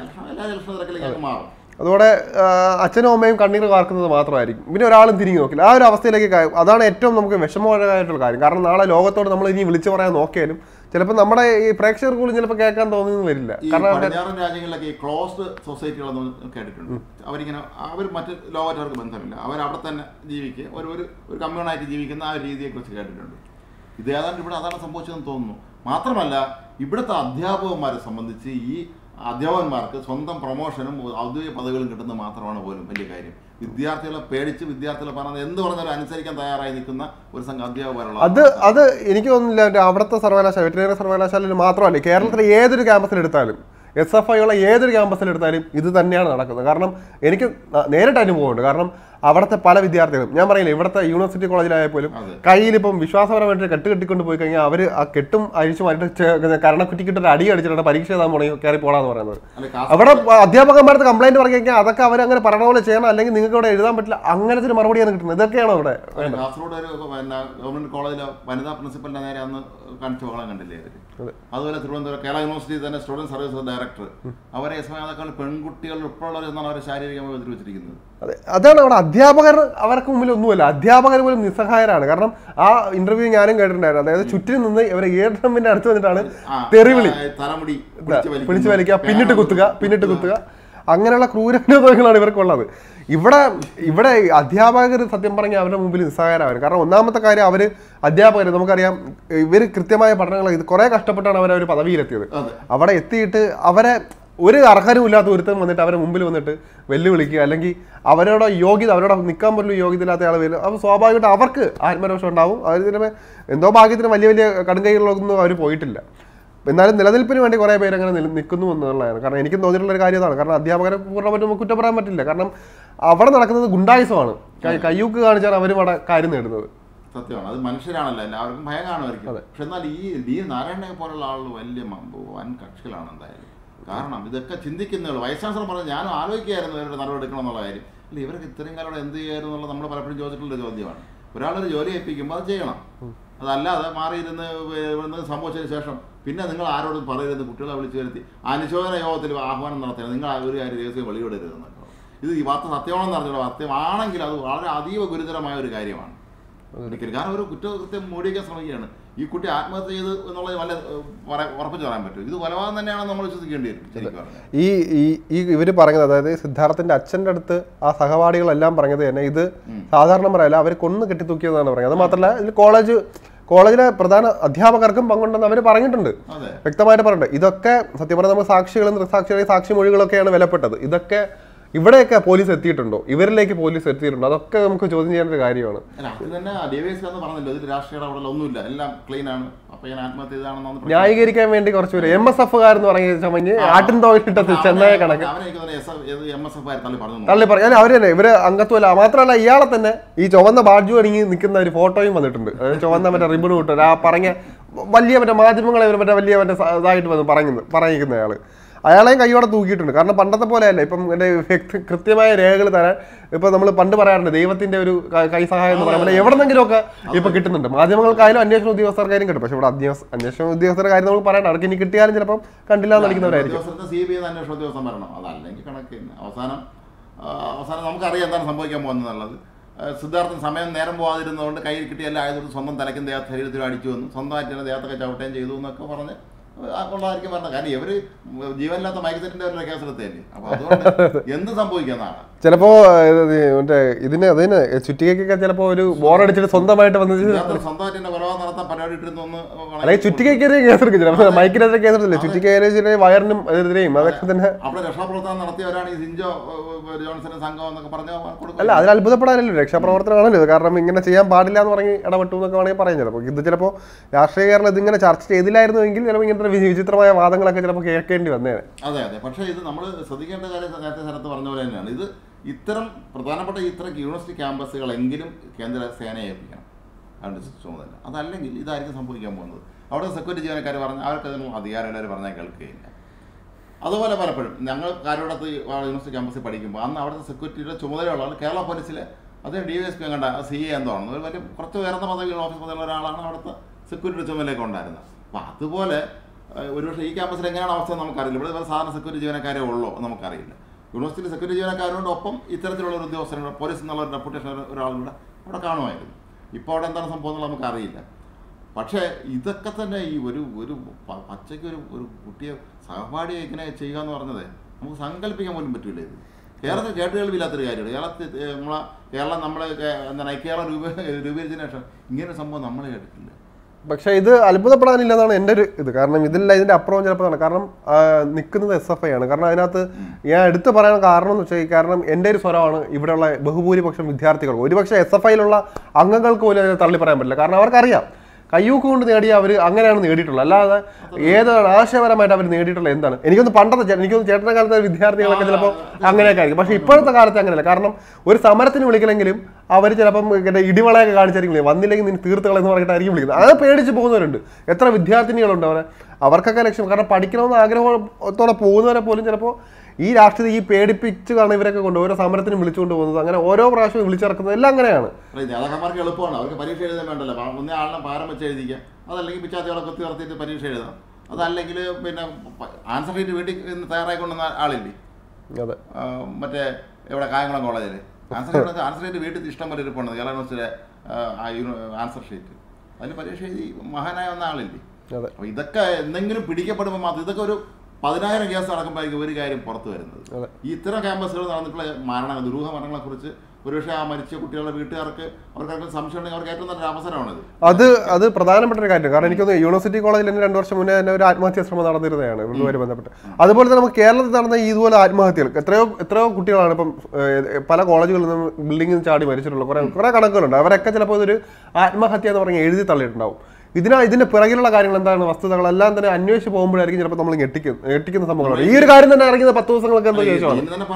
അതോടെ അച്ഛനും അമ്മയും കണ്ണീർ വാർക്കുന്നത് മാത്രമായിരിക്കും. പിന്നെ ഒരാളും തിരിഞ്ഞു നോക്കില്ല. ആ ഒരു അവസ്ഥയിലേക്ക്. അതാണ് ഏറ്റവും നമുക്ക് വിഷമകരമായിട്ടുള്ള കാര്യം. കാരണം നാളെ ലോകത്തോട് നമ്മൾ ഇനി വിളിച്ചു പറയാൻ നോക്കിയാലും ചിലപ്പോൾ നമ്മുടെ ഈ പ്രേക്ഷകർ പോലും ചിലപ്പോൾ കേൾക്കാൻ തോന്നുന്നു വരില്ല. കാരണം പടിഞ്ഞാറൻ രാജ്യങ്ങളിലൊക്കെ ഈ ക്ലോസ്ഡ് സൊസൈറ്റികളൊന്നും കേട്ടിട്ടുണ്ട്. അവരിങ്ങനെ അവർ മറ്റ് ലോകത്തവർക്ക് ബന്ധമില്ല, അവർ അവിടെ തന്നെ ജീവിക്കുക, ഒരു ഒരു കമ്മ്യൂണായിട്ട് ജീവിക്കുന്ന ആ ഒരു രീതിയെക്കുറിച്ച് കേട്ടിട്ടുണ്ട്. ഇത് ഏതാണ്ട് ഇവിടെ അതാണ് സംഭവിച്ചതെന്ന് തോന്നുന്നു. മാത്രമല്ല ഇവിടുത്തെ അധ്യാപകന്മാരെ സംബന്ധിച്ച് ഈ അധ്യാപകന്മാർക്ക് സ്വന്തം പ്രൊമോഷനും ഔദ്യോഗിക പദവികളും കിട്ടുന്നത് മാത്രമാണ് പോലും വലിയ കാര്യം. വിദ്യാർത്ഥികളെ പേടിച്ച് വിദ്യാർത്ഥികളെ പറഞ്ഞത് എന്ത് പറഞ്ഞാലും അനുസരിക്കാൻ തയ്യാറായി നിൽക്കുന്ന ഒരു സംഘം അധ്യാപകരുള്ള അത് അത് എനിക്ക് തോന്നുന്നില്ല അവിടുത്തെ സർവകലാശാല വെറ്ററിനറി സർവകലാശാലയിൽ മാത്രമല്ല കേരളത്തിലെ ഏതൊരു ക്യാമ്പസിലെടുത്താലും എസ് എഫ് ഐ ഉള്ള ഏതൊരു ക്യാമ്പസിലെടുത്താലും ഇത് തന്നെയാണ് നടക്കുന്നത്. കാരണം എനിക്ക് നേരിട്ട് അനുഭവമുണ്ട്. കാരണം അവിടുത്തെ പല വിദ്യാർത്ഥികളും ഞാൻ പറയില്ല ഇവിടുത്തെ യൂണിവേഴ്സിറ്റി കോളേജിലായാൽ പോലും കയ്യിലിപ്പം വിശ്വാസപരമായിട്ട് കെട്ട് കെട്ടിക്കൊണ്ട് പോയി കഴിഞ്ഞാൽ അവർ ആ കെട്ടും അഴിച്ചു മാറ്റിട്ട് കരണക്കുറ്റിക്കിട്ടൊരു അടി അടിച്ചിട്ട് പരീക്ഷ എഴുതാൻ പോകണമെങ്കിൽ കയറി പോകാന്ന് പറയുന്നത്. അവിടെ അധ്യാപകന്മാർക്ക് കംപ്ലൈന്റ് പറഞ്ഞു കഴിഞ്ഞാൽ അതൊക്കെ അവരങ്ങനെ പറഞ്ഞ പോലെ ചെയ്യണം, അല്ലെങ്കിൽ നിങ്ങൾക്ക് ഇവിടെ എഴുതാൻ പറ്റില്ല, അങ്ങനത്തെ ഒരു മറുപടിയാണ് കിട്ടുന്നത്. ഇതൊക്കെയാണോ ഇവിടെ? കാസർഗോഡ് ഒരു ഗവൺമെന്റ് കോളേജിലെ വനിതാ പ്രിൻസിപ്പലിന്റെ നേരെ അന്ന് കാണിച്ചു പോകാൻ കണ്ടില്ലേ അവര്. അതുപോലെ തിരുവനന്തപുരം കേരള യൂണിവേഴ്സിറ്റി തന്നെ സ്റ്റുഡന്റ് സർവീസ് ഡയറക്ടർ അവരെ സമയത്തേക്കാൾ പെൺകുട്ടികൾ ഉൾപ്പെടെ എന്നാണ് അവരെ ശാരീരികമായി ഉപദ്രവിച്ചിരിക്കുന്നത്. അതെ, അതാണ് അവിടെ അധ്യാപകർ അവർക്ക് മുമ്പിൽ ഒന്നുമല്ല. അധ്യാപകർ പോലും നിസ്സഹായരാണ്. കാരണം ആ ഇന്റർവ്യൂ ഞാനും കേട്ടിട്ടുണ്ടായിരുന്നു. അതായത് ചുറ്റിനും നിന്ന് ഇവരെ ഏഴ് ട്രംപിന്റെ അടുത്ത് വന്നിട്ടാണ് തെറിവിളി, തലമുടി പിടിച്ചു വലിക്കുക, പിന്നിട്ട് കുത്തുക പിന്നിട്ട് കുത്തുക അങ്ങനെയുള്ള ക്രൂരാനുഭവങ്ങളാണ് ഇവർക്കുള്ളത്. ഇവിടെ ഇവിടെ അധ്യാപകർ സത്യം പറഞ്ഞാൽ അവരുടെ മുമ്പിൽ നിസ്സഹായരാണ്. കാരണം ഒന്നാമത്തെ കാര്യം അവർ അധ്യാപകർ നമുക്കറിയാം ഇവർ കൃത്യമായ പഠനങ്ങൾ ഇത് കുറെ കഷ്ടപ്പെട്ടാണ് അവർ ഒരു പദവിയിലെത്തിയത്. അവിടെ എത്തിയിട്ട് അവരെ ഒരു അർഹരും ഇല്ലാത്ത ഒരുത്തം വന്നിട്ട് അവരെ മുമ്പിൽ വന്നിട്ട് വെല്ലുവിളിക്കുക, അല്ലെങ്കിൽ അവരോട് യോഗ്യത അവരോട് നിൽക്കാൻ പോലും യോഗ്യത ഇല്ലാത്ത ആൾ വരും. അപ്പോൾ സ്വാഭാവികമായിട്ട് അവർക്ക് ആത്മരോഷം ഉണ്ടാവും. അതിന് എന്തോ ഭാഗ്യത്തിന് വലിയ വലിയ കടുങ്കൈകളിലൊന്നും അവർ പോയിട്ടില്ല. എന്നാലും നിലനിൽപ്പിന് വേണ്ടി കുറേ പേര് അങ്ങനെ നിൽക്കുന്നു എന്നുള്ളതാണ്. കാരണം എനിക്ക് തോന്നിയിട്ടുള്ള ഒരു കാര്യം അതാണ്. കാരണം അധ്യാപകരെ പൂർണ്ണമായിട്ട് നമുക്ക് കുറ്റം പറയാൻ പറ്റില്ല. കാരണം അവിടെ നടക്കുന്നത് ഗുണ്ടായുസമാണ്. കയ്യൂക്ക് കാണിച്ചാണ് അവരും അവിടെ കാര്യം നേടുന്നത്. സത്യമാണ്, അത് മനുഷ്യരാണല്ലോ, എല്ലാവർക്കും ഭയം കാണുമായിരിക്കും. പക്ഷെ എന്നാൽ ഈ ഡി നാരായണനെ പോലുള്ള ആളുകൾ വലിയ വൻ കക്ഷികളാണ് എന്തായാലും. കാരണം ഇതൊക്കെ ചിന്തിക്കുന്നേ വൈസ് ചാൻസലർ പറഞ്ഞത് ഞാനും ആലോചിക്കുകയായിരുന്നു ഇവരുടെ നടപടി എടുക്കണം എന്നുള്ള കാര്യം. അല്ല ഇവർക്ക് ഇത്രയും കാലം എന്ത് ചെയ്യായിരുന്നു എന്നുള്ളത് നമ്മൾ പലപ്പോഴും ചോദിച്ചിട്ടുള്ള ചോദ്യമാണ്. ഒരാളൊരു ജോലി ഏൽപ്പിക്കുമ്പോൾ അത് ചെയ്യണം. അതല്ലാതെ മാറിയിരുന്ന് സംഭവിച്ചതിന് ശേഷം പിന്നെ നിങ്ങൾ ആരോടും പറയരുത്, കുട്ടികളെ വിളിച്ചു വരുത്തി അനുശോചന യോഗത്തിൽ ആഹ്വാനം നടത്തരുത്, നിങ്ങൾ ഒരു കാര്യം രഹസ്യം വെളിവിടരുതെന്നൊക്കെ. ഇത് ഈ വാർത്ത സത്യമാണെന്ന് അറിഞ്ഞുള്ള സത്യമാണെങ്കിൽ അത് വളരെ അതീവ ഗുരുതരമായ ഒരു കാര്യമാണ് ഒരിക്കലും. കാരണം ഒരു കുറ്റകൃത്യം മൂടിക്കാൻ ശ്രമിക്കുകയാണ്. ഈ കുട്ടി ആത്മഹത്യ ചെയ്ത് എന്നുള്ളത് വല്ല ഉറപ്പിച്ച് പറയാൻ പറ്റും. ഇത് കൊലപാതകം തന്നെയാണെന്ന് നമ്മൾ വിശ്വസിക്കേണ്ടി വരും ശരിക്കും. ഈ ഈ ഇവർ പറഞ്ഞത്, അതായത് സിദ്ധാർത്ഥന്റെ അച്ഛൻ്റെ അടുത്ത് ആ സഹപാഠികളെല്ലാം പറഞ്ഞത് തന്നെ ഇത് സാധാരണ പറയല്ല, അവർ കൊന്ന് കെട്ടിത്തൂക്കിയതാണ് പറയുന്നത്. അത് മാത്രമല്ല ഇതിൽ കോളേജ് കോളേജിലെ പ്രധാന അധ്യാപകർക്കും പങ്കുണ്ടെന്ന് അവർ പറഞ്ഞിട്ടുണ്ട്, വ്യക്തമായിട്ട് പറഞ്ഞിട്ടുണ്ട്. ഇതൊക്കെ സത്യം പറഞ്ഞാൽ നമുക്ക് സാക്ഷികളും ദൃക്സാക്ഷികളും സാക്ഷിമൊഴികളൊക്കെയാണ് വിലപ്പെട്ടത്. ഇതൊക്കെ ഇവിടെയൊക്കെ പോലീസ് എത്തിയിട്ടുണ്ടോ, ഇവരിലേക്ക് പോലീസ് എത്തിയിട്ടുണ്ടോ, അതൊക്കെ നമുക്ക് ചോദ്യം ചെയ്യേണ്ട ഒരു കാര്യമാണ്. ന്യായീകരിക്കാൻ വേണ്ടി കുറച്ച് പേര് എം എസ് എഫുകാരെന്ന് പറഞ്ഞ ചമഞ്ഞ് ആട്ടിൻ തോയിലിട്ടത് ചെന്നായ കണക്ക് തള്ളി പറഞ്ഞു. ഞാൻ അവര് തന്നെ ഇവര് അംഗത്വമല്ല, മാത്രമല്ല ഇയാളെ തന്നെ ഈ ചുവന്ന ബാഡ്ജു അണിങ്ങി നിൽക്കുന്ന ഒരു ഫോട്ടോയും വന്നിട്ടുണ്ട്. അതായത് ചുവന്ന മറ്റേ റിബൺ വിട്ടു ആ പറഞ്ഞ വലിയ മറ്റേ മാധ്യമങ്ങളെ മറ്റേ വലിയ മറ്റേ ഇതായിട്ട് വന്ന് പറയുന്നത് പറയിക്കുന്ന അയാള് അയാളെയും കൈയോടെ തൂക്കിയിട്ടുണ്ട്. കാരണം പണ്ടത്തെ പോലെയല്ല, ഇപ്പം എൻ്റെ കൃത്യമായ രേഖകൾ തരാൻ ഇപ്പം നമ്മൾ പണ്ട് പറയാറുണ്ട് ദൈവത്തിന്റെ ഒരു കൈ സഹായം എന്ന് പറയുമ്പോൾ എവിടെന്നെങ്കിലും ഒക്കെ ഇപ്പൊ കിട്ടുന്നുണ്ട്. മാധ്യമങ്ങൾക്കായാലും അന്വേഷണ ഉദ്യോഗസ്ഥർക്കായാലും കിട്ടും. പക്ഷെ ഇവിടെ അന്വേഷണ ഉദ്യോഗസ്ഥരുടെ കാര്യം നമുക്ക് പറയണം, അവർക്ക് ഇനി കിട്ടിയാലും ചിലപ്പം കണ്ടില്ല എന്ന് നടിക്കുന്നവരായിരിക്കും. അവസാനം അവസാനം നമുക്കറിയാം എന്താണ് സംഭവിക്കാൻ പോകുന്നതെന്നുള്ളത്. സിദ്ധാർത്ഥൻ സമയം നേരം പോകാതിരുന്നതുകൊണ്ട് കയ്യിൽ കിട്ടിയ എല്ലാ ആയതുകൊണ്ട് സ്വന്തം തലയ്ക്കും ദേഹത്ത് ശരീരത്തിൽ അടിച്ചു വന്നു, സ്വന്തമായിട്ട് തന്നെ ദേഹത്തൊക്കെ ചവിട്ടുകയും ചെയ്തു എന്നൊക്കെ പറഞ്ഞ് ഉള്ളതായിരിക്കും പറഞ്ഞത്. കാരണം ഇവര് ജീവനില്ലാത്ത മൈക്സെറ്റിന്റെ ഒരു കേസെടുത്തല്ലേ. അപ്പൊ അതുകൊണ്ട് എന്ത് സംഭവിക്കുന്നതാണ് ചിലപ്പോ മറ്റേ ഇതിന് അതിന് ചുറ്റികയ്ക്കൊക്കെ ചിലപ്പോ ഒരു ബോറടിച്ചിട്ട് സ്വന്തമായിട്ട് വന്ന് സ്വന്തമായിട്ട് തന്നെ കൊലപാതകം നടത്താൻ പരിപാടി ഇട്ടിരുന്നു. അല്ലെങ്കിൽ ചുറ്റികയ്ക്കെതിരെ കേസെടുക്കും, ചിലപ്പോൾ മൈക്കിനെതിരെ കേസെടുത്തില്ലേ, ചുറ്റിക്കയിലെ വയറിനും എതിരെയും അതൊക്കെ തന്നെ അവിടെ രക്ഷാപ്രവർത്തനം നടത്തിയവരാണ് ഈ സിഞ്ചോ ജോൺസൺ സംഘം എന്നൊക്കെ പറഞ്ഞ. അല്ല അതിൽ അത്ഭുതപ്പെടാനല്ലോ, രക്ഷാപ്രവർത്തനമാണല്ലോ. കാരണം ഇങ്ങനെ ചെയ്യാൻ പാടില്ല എന്ന് പറഞ്ഞ് ഇടപെട്ടു എന്നൊക്കെ വേണമെങ്കിൽ പറയാം. ചിലപ്പോൾ ഇത് ചിലപ്പോൾ രാഷ്ട്രീയ കേരളം ഇതിങ്ങനെ ചർച്ച ചെയ്തില്ലായിരുന്നുവെങ്കിൽ ചിലപ്പോൾ ഇങ്ങനത്തെ വിചിത്രമായ വാദങ്ങളൊക്കെ ചിലപ്പോൾ കേൾക്കേണ്ടി വന്നേനെ. അതെ അതെ, പക്ഷേ ഇത് നമ്മൾ ശ്രദ്ധിക്കേണ്ട കാര്യം നേരത്തെ സ്ഥലത്ത് പറഞ്ഞ പോലെ തന്നെയാണ്. ഇത് ഇത്തരം പ്രധാനപ്പെട്ട ഇത്തരം യൂണിവേഴ്സിറ്റി ക്യാമ്പസുകളെങ്കിലും കേന്ദ്ര സേനയെ ഏൽപ്പിക്കണം അതിൻ്റെ ചുമതല. അതല്ലെങ്കിൽ ഇതായിരിക്കും സംഭവിക്കാൻ പോകുന്നത്. അവിടെ സെക്യൂരിറ്റി ജീവനക്കാർ പറഞ്ഞാൽ അവർക്ക് അതിനും അധികാരമുള്ളവർ പറഞ്ഞാൽ കേൾക്കുകയില്ല. അതുപോലെ പലപ്പോഴും ഞങ്ങൾ കാരോടത്ത് യൂണിവേഴ്സിറ്റി ക്യാമ്പസിൽ പഠിക്കുമ്പോൾ അന്ന് അവിടുത്തെ സെക്യൂരിറ്റിയുടെ ചുമതലയുള്ളതാണ് കേരള പോലീസിലെ അതേ ഡി വൈ എസ് പി കണ്ട സി എ എന്തോ ആണ് ഒരു വലിയ കുറച്ച് ഉയർന്ന പദവി ഓഫീസ് പദവിയുള്ള ഒരാളാണ് അവിടുത്തെ സെക്യൂരിറ്റി ചുമതലയൊക്കെ ഉണ്ടായിരുന്നത്. അപ്പോൾ അതുപോലെ ഒരുപക്ഷെ ഈ ക്യാമ്പസിൽ എങ്ങനെയാണ് അവസ്ഥ നമുക്കറിയില്ല. ഇവിടെ സാധാരണ സെക്യൂരിറ്റി ജീവനക്കാരേ ഉള്ളൂ നമുക്കറിയില്ല. യൂണിവേഴ്സിറ്റി സെക്യൂരിറ്റി ജീവനക്കാരോടൊപ്പം ഇത്തരത്തിലുള്ള ഒരു ഉദ്യോഗസ്ഥരുടെ പോലീസ് എന്നുള്ള ഒരു റെപ്യൂട്ടേഷൻ ഒരാളുകൂടെ അവിടെ കാണുമായിരുന്നു. ഇപ്പോൾ അവിടെ എന്താണ് സംഭവം എന്നുള്ളത് നമുക്കറിയില്ല. പക്ഷേ ഇതൊക്കെ തന്നെ ഈ ഒരു ഒരു പച്ചയ്ക്ക് ഒരു ഒരു കുട്ടിയെ സഹപാഠിയെ ഇങ്ങനെ ചെയ്യുക എന്ന് പറഞ്ഞത് നമുക്ക് സങ്കല്പിക്കാൻ പോലും പറ്റില്ല. ഇത് കേരളത്തിൽ കേട്ടുകേൾവില്ലാത്തൊരു കാര്യമാണ്. കേരളത്തിൽ നമ്മളെ കേരളം നമ്മളെ എന്താണ് കേരളം രൂപ രൂപീകരിച്ചതിന് ശേഷം ഇങ്ങനൊരു സംഭവം നമ്മൾ കേട്ടിട്ടില്ല. പക്ഷേ ഇത് അത്ഭുതപ്പെടാനില്ലെന്നാണ് എൻ്റെ ഒരു ഇത്. കാരണം ഇതില്ല ഇതിൻ്റെ അപ്പുറം ചിലപ്പോൾ കാരണം നിൽക്കുന്നത് എസ് എഫ് ഐ ആണ്. കാരണം അതിനകത്ത് ഞാൻ എടുത്ത് പറയാൻ കാരണം എന്ന് വെച്ചാൽ കാരണം എൻ്റെ ഒരു സ്വരമാണ് ഇവിടെയുള്ള ബഹുഭൂരിപക്ഷം വിദ്യാർത്ഥികൾ. ഒരുപക്ഷെ എസ് എഫ് ഐയിലുള്ള അംഗങ്ങൾക്ക് പോലും അതിനെ തള്ളി പറയാൻ പറ്റില്ല. കാരണം അവർക്കറിയാം കയ്യൂക്ക് കൊണ്ട് നേടിയ അവർ അങ്ങനെയാണ് നേടിയിട്ടുള്ളത്. അല്ലാതെ ഏതാണ് ആശയപരമായിട്ട് അവർ നേടിയിട്ടുള്ള എന്താണ്. എനിക്കൊന്ന് പണ്ടത്തെ എനിക്കൊന്ന് ചേട്ടൻ്റെ കാലത്തെ വിദ്യാർത്ഥികളൊക്കെ ചിലപ്പോൾ അങ്ങനെയൊക്കെ ആയിരിക്കും. പക്ഷേ ഇപ്പോഴത്തെ കാലത്ത് അങ്ങനെയല്ല. കാരണം ഒരു സമരത്തിന് വിളിക്കണമെങ്കിലും അവർ ചിലപ്പം ഇടിവളയൊക്കെ കാണിച്ചായിരിക്കും വന്നില്ലെങ്കിൽ നീ തീർത്തുകളെന്ന് പറഞ്ഞിട്ടായിരിക്കും വിളിക്കുന്നത്. അത് പേടിച്ച് പോകുന്നവരുണ്ട്. എത്ര വിദ്യാർത്ഥിനികളുണ്ട് അവരെ അവർക്കൊക്കെ ലക്ഷ്യം. കാരണം പഠിക്കണമെന്ന് ആഗ്രഹത്തോടെ പോകുന്നവരെ പോലും ചിലപ്പോൾ ഈ രാഷ്ട്രീയ ഈ പേടിപ്പിച്ച് കാരണം ഇവരൊക്കെ കൊണ്ട് ഓരോ സമരത്തിനും വിളിച്ചുകൊണ്ട് പോകുന്നത്. അങ്ങനെ ഓരോ പ്രാവശ്യവും വിളിച്ചിറക്കുന്നത് എല്ലാം അങ്ങനെയാണ്. നേതാക്കന്മാർക്ക് എളുപ്പമാണ്. അവർക്ക് പരീക്ഷ എഴുതാൻ വേണ്ടല്ലോ. ഒന്നേ ആളിനെ പാരം വെച്ച് എഴുതിക്കാം. അതല്ലെങ്കിൽ പിച്ചാത്തികളെ കുത്തി നിർത്തിയിട്ട് പരീക്ഷ എഴുതാം. അതല്ലെങ്കിൽ പിന്നെ ആൻസർ ഷീറ്റ് വീട്ടിൽ തയ്യാറായിക്കൊണ്ടുവന്ന ആളില്ലേ. അതെ, മറ്റേ ഇവിടെ കായംകുളം കോളേജിൽ ആൻസർ ഷീറ്റ് ആൻസർ ഷീറ്റ് വീട്ടിൽ ഇഷ്ടം പോലെ ഇരിപ്പുണ്ട്. കേരള യൂണിവേഴ്സിറ്റിയിലെ ആൻസർ ഷീറ്റ് അതിന് പരീക്ഷ എഴുതി മഹാനായ വന്ന ആളില്ലേ. അപ്പോൾ ഇതൊക്കെ എന്തെങ്കിലും പിടിക്കപ്പെടുമ്പോൾ മാത്രം ഇതൊക്കെ ഒരു പതിനായിരം കേസ് നടക്കുമ്പോഴായിരിക്കും ഒരു കാര്യം പുറത്തു വരുന്നത്. ഈ ഇത്തരം ക്യാമ്പസുകൾ നടന്നിട്ടുള്ള മരണ ദുരൂഹ മരണങ്ങളെ കുറിച്ച് ഒരുപക്ഷെ ആ മരിച്ച കുട്ടികളുടെ വീട്ടുകാർക്ക് അവർക്ക് സംശയം ഉണ്ടെങ്കിൽ അവർക്ക് ഏറ്റവും നല്ലൊരു അവസരമാണിത്. അത് അത് പ്രധാനപ്പെട്ട ഒരു കാര്യം. കാരണം എനിക്കൊന്ന് യൂണിവേഴ്സിറ്റി കോളേജിൽ തന്നെ രണ്ടു വർഷം മുന്നേ തന്നെ ഒരു ആത്മഹത്യാ ശ്രമം നടന്നിരുന്നതാണ് ഇതുവരെ ബന്ധപ്പെട്ട്. അതുപോലെ തന്നെ നമുക്ക് കേരളത്തിൽ നടന്ന ഇതുപോലെ ആത്മഹത്യകൾ എത്രയോ എത്രയോ കുട്ടികളാണ് ഇപ്പം പല കോളേജുകളിൽ നിന്നും ബിൽഡിങ്ങിൽ നിന്ന് ചാടി മരിച്ചിട്ടുള്ള കുറെ കുറെ കണക്കുകളുണ്ട്. അവരൊക്കെ ചിലപ്പോൾ ഇതൊരു ആത്മഹത്യ എന്ന് പറഞ്ഞ് എഴുതി തള്ളിയിട്ടുണ്ടാവും. ഇതിനാ ഇതിന്റെ പിറകിലുള്ള കാര്യങ്ങൾ എന്താണ് വസ്തുതകളെല്ലാം തന്നെ അന്വേഷിച്ച് പോകുമ്പോഴായിരിക്കും ചിലപ്പോൾ നമ്മൾ ഞെട്ടിക്കും ഞെട്ടിക്കുന്ന സംഭവങ്ങളാണ്. ഈ ഒരു കാര്യം തന്നെ ഇറങ്ങിയത് പത്ത് ദിവസങ്ങളൊക്കെ എന്താ ചോദിച്ചാണ്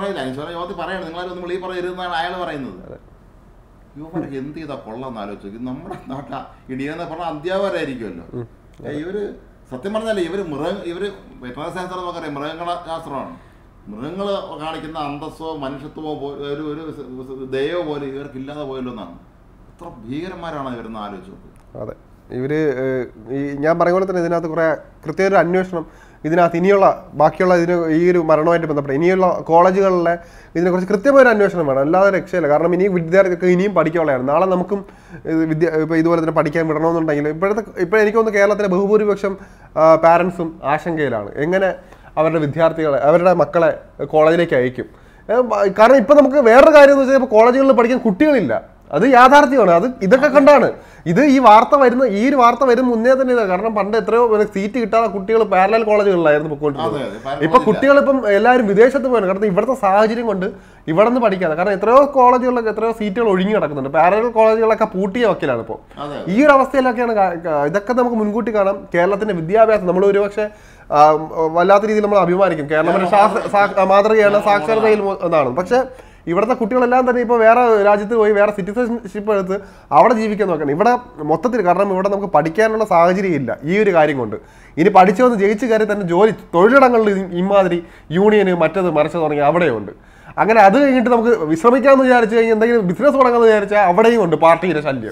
എന്ത് ചെയ്താ കൊള്ളാന്ന് ആലോചിച്ചു. നമ്മുടെ നാട്ടാ ഇടിയെന്ന് പറഞ്ഞ അധ്യാപകരായിരിക്കുമല്ലോ ഇവര്. സത്യം പറഞ്ഞാലേ ഇവര് മൃഗ ഇവര് വെറ്റനറി നമുക്കറിയാം മൃഗങ്ങള ശാസ്ത്രമാണ്. മൃഗങ്ങൾ കാണിക്കുന്ന അന്തസ്സോ മനുഷ്യത്വമോ ഒരു ഒരു ദയോ പോലെ ഇവർക്കില്ലാതെ പോയല്ലോ എന്നാണ്. എത്ര ഭീകരന്മാരാണ് ഇവരെന്ന് ആലോചിച്ചു. അതെ, ഇവര് ഈ ഞാൻ പറഞ്ഞ പോലെ തന്നെ ഇതിനകത്ത് കുറെ കൃത്യ ഒരു അന്വേഷണം ഇതിനകത്ത് ഇനിയുള്ള ബാക്കിയുള്ള ഇതിന് ഈ ഒരു മരണവുമായിട്ട് ബന്ധപ്പെട്ട് ഇനിയുള്ള കോളേജുകളിലെ ഇതിനെക്കുറിച്ച് കൃത്യമായ ഒരു അന്വേഷണം വേണം. അല്ലാതെ രക്ഷയില്ല. കാരണം ഇനി വിദ്യാർത്ഥികൾക്ക് ഇനിയും പഠിക്കാനുള്ളതാണ്. നാളെ നമുക്കും വിദ്യ ഇപ്പോൾ ഇതുപോലെ തന്നെ പഠിക്കാൻ വിടണമെന്നുണ്ടെങ്കിൽ ഇപ്പോഴത്തെ ഇപ്പോൾ എനിക്ക് തോന്നുന്നു കേരളത്തിലെ ബഹുഭൂരിപക്ഷം പാരൻസും ആശങ്കയിലാണ് എങ്ങനെ അവരുടെ വിദ്യാർത്ഥികളെ അവരുടെ മക്കളെ കോളേജിലേക്ക് അയക്കും. കാരണം ഇപ്പം നമുക്ക് വേറൊരു കാര്യം എന്ന് വെച്ചാൽ ഇപ്പോൾ കോളേജുകളിൽ പഠിക്കാൻ കുട്ടികളില്ല. അത് യാഥാർത്ഥ്യമാണ്. അത് ഇതൊക്കെ കണ്ടാണ് ഇത് ഈ വാർത്ത വരുന്ന ഈ ഒരു വാർത്ത വരുന്ന മുന്നേ തന്നെ ഇതാണ്. കാരണം പണ്ട് എത്രയോ സീറ്റ് കിട്ടാതെ കുട്ടികൾ പാരലൽ കോളേജുകളിലായിരുന്നു പൊയ്ക്കൊണ്ടിരുന്നത്. ഇപ്പൊ കുട്ടികളിപ്പം എല്ലാവരും വിദേശത്ത് പോയാണ്. കാരണം ഇവിടുത്തെ സാഹചര്യം കൊണ്ട് ഇവിടെ നിന്ന് പഠിക്കാതെ. കാരണം എത്രയോ കോളേജുകളിലൊക്കെ എത്രയോ സീറ്റുകൾ ഒഴിഞ്ഞു കിടക്കുന്നുണ്ട്. പാരലൽ കോളേജുകളൊക്കെ പൂട്ടിയ വക്കിലാണ് ഇപ്പോൾ. ഈ ഒരു അവസ്ഥയിലൊക്കെയാണ് ഇതൊക്കെ നമുക്ക് മുൻകൂട്ടി കാണാം. കേരളത്തിന്റെ വിദ്യാഭ്യാസം നമ്മൾ ഒരുപക്ഷെ വല്ലാത്ത രീതിയിൽ നമ്മൾ അഭിമാനിക്കും. കേരളം ഒരു ശാസ്ത്ര മാതൃകയാണ് സാക്ഷരതയിൽ എന്നാണ്. പക്ഷെ ഇവിടുത്തെ കുട്ടികളെല്ലാം തന്നെ ഇപ്പോൾ വേറെ രാജ്യത്ത് പോയി വേറെ സിറ്റിസൺഷിപ്പ് എടുത്ത് അവിടെ ജീവിക്കാൻ നോക്കണം. ഇവിടെ മൊത്തത്തിൽ കാരണം ഇവിടെ നമുക്ക് പഠിക്കാനുള്ള സാഹചര്യം ഇല്ല ഈ ഒരു കാര്യം കൊണ്ട്. ഇനി പഠിച്ചു വന്ന് ജയിച്ചു കയറി തന്നെ ജോലി തൊഴിലിടങ്ങളിൽ ഇമാതിരി യൂണിയന് മറ്റത് മറിച്ച് തുടങ്ങി അവിടെയുണ്ട്. അങ്ങനെ അത് കഴിഞ്ഞിട്ട് നമുക്ക് വിശ്രമിക്കാമെന്ന് വിചാരിച്ചു കഴിഞ്ഞാൽ എന്തെങ്കിലും ബിസിനസ് തുടങ്ങാമെന്ന് വിചാരിച്ചാൽ അവിടെയും ഉണ്ട് പാർട്ടിയുടെ ശല്യം.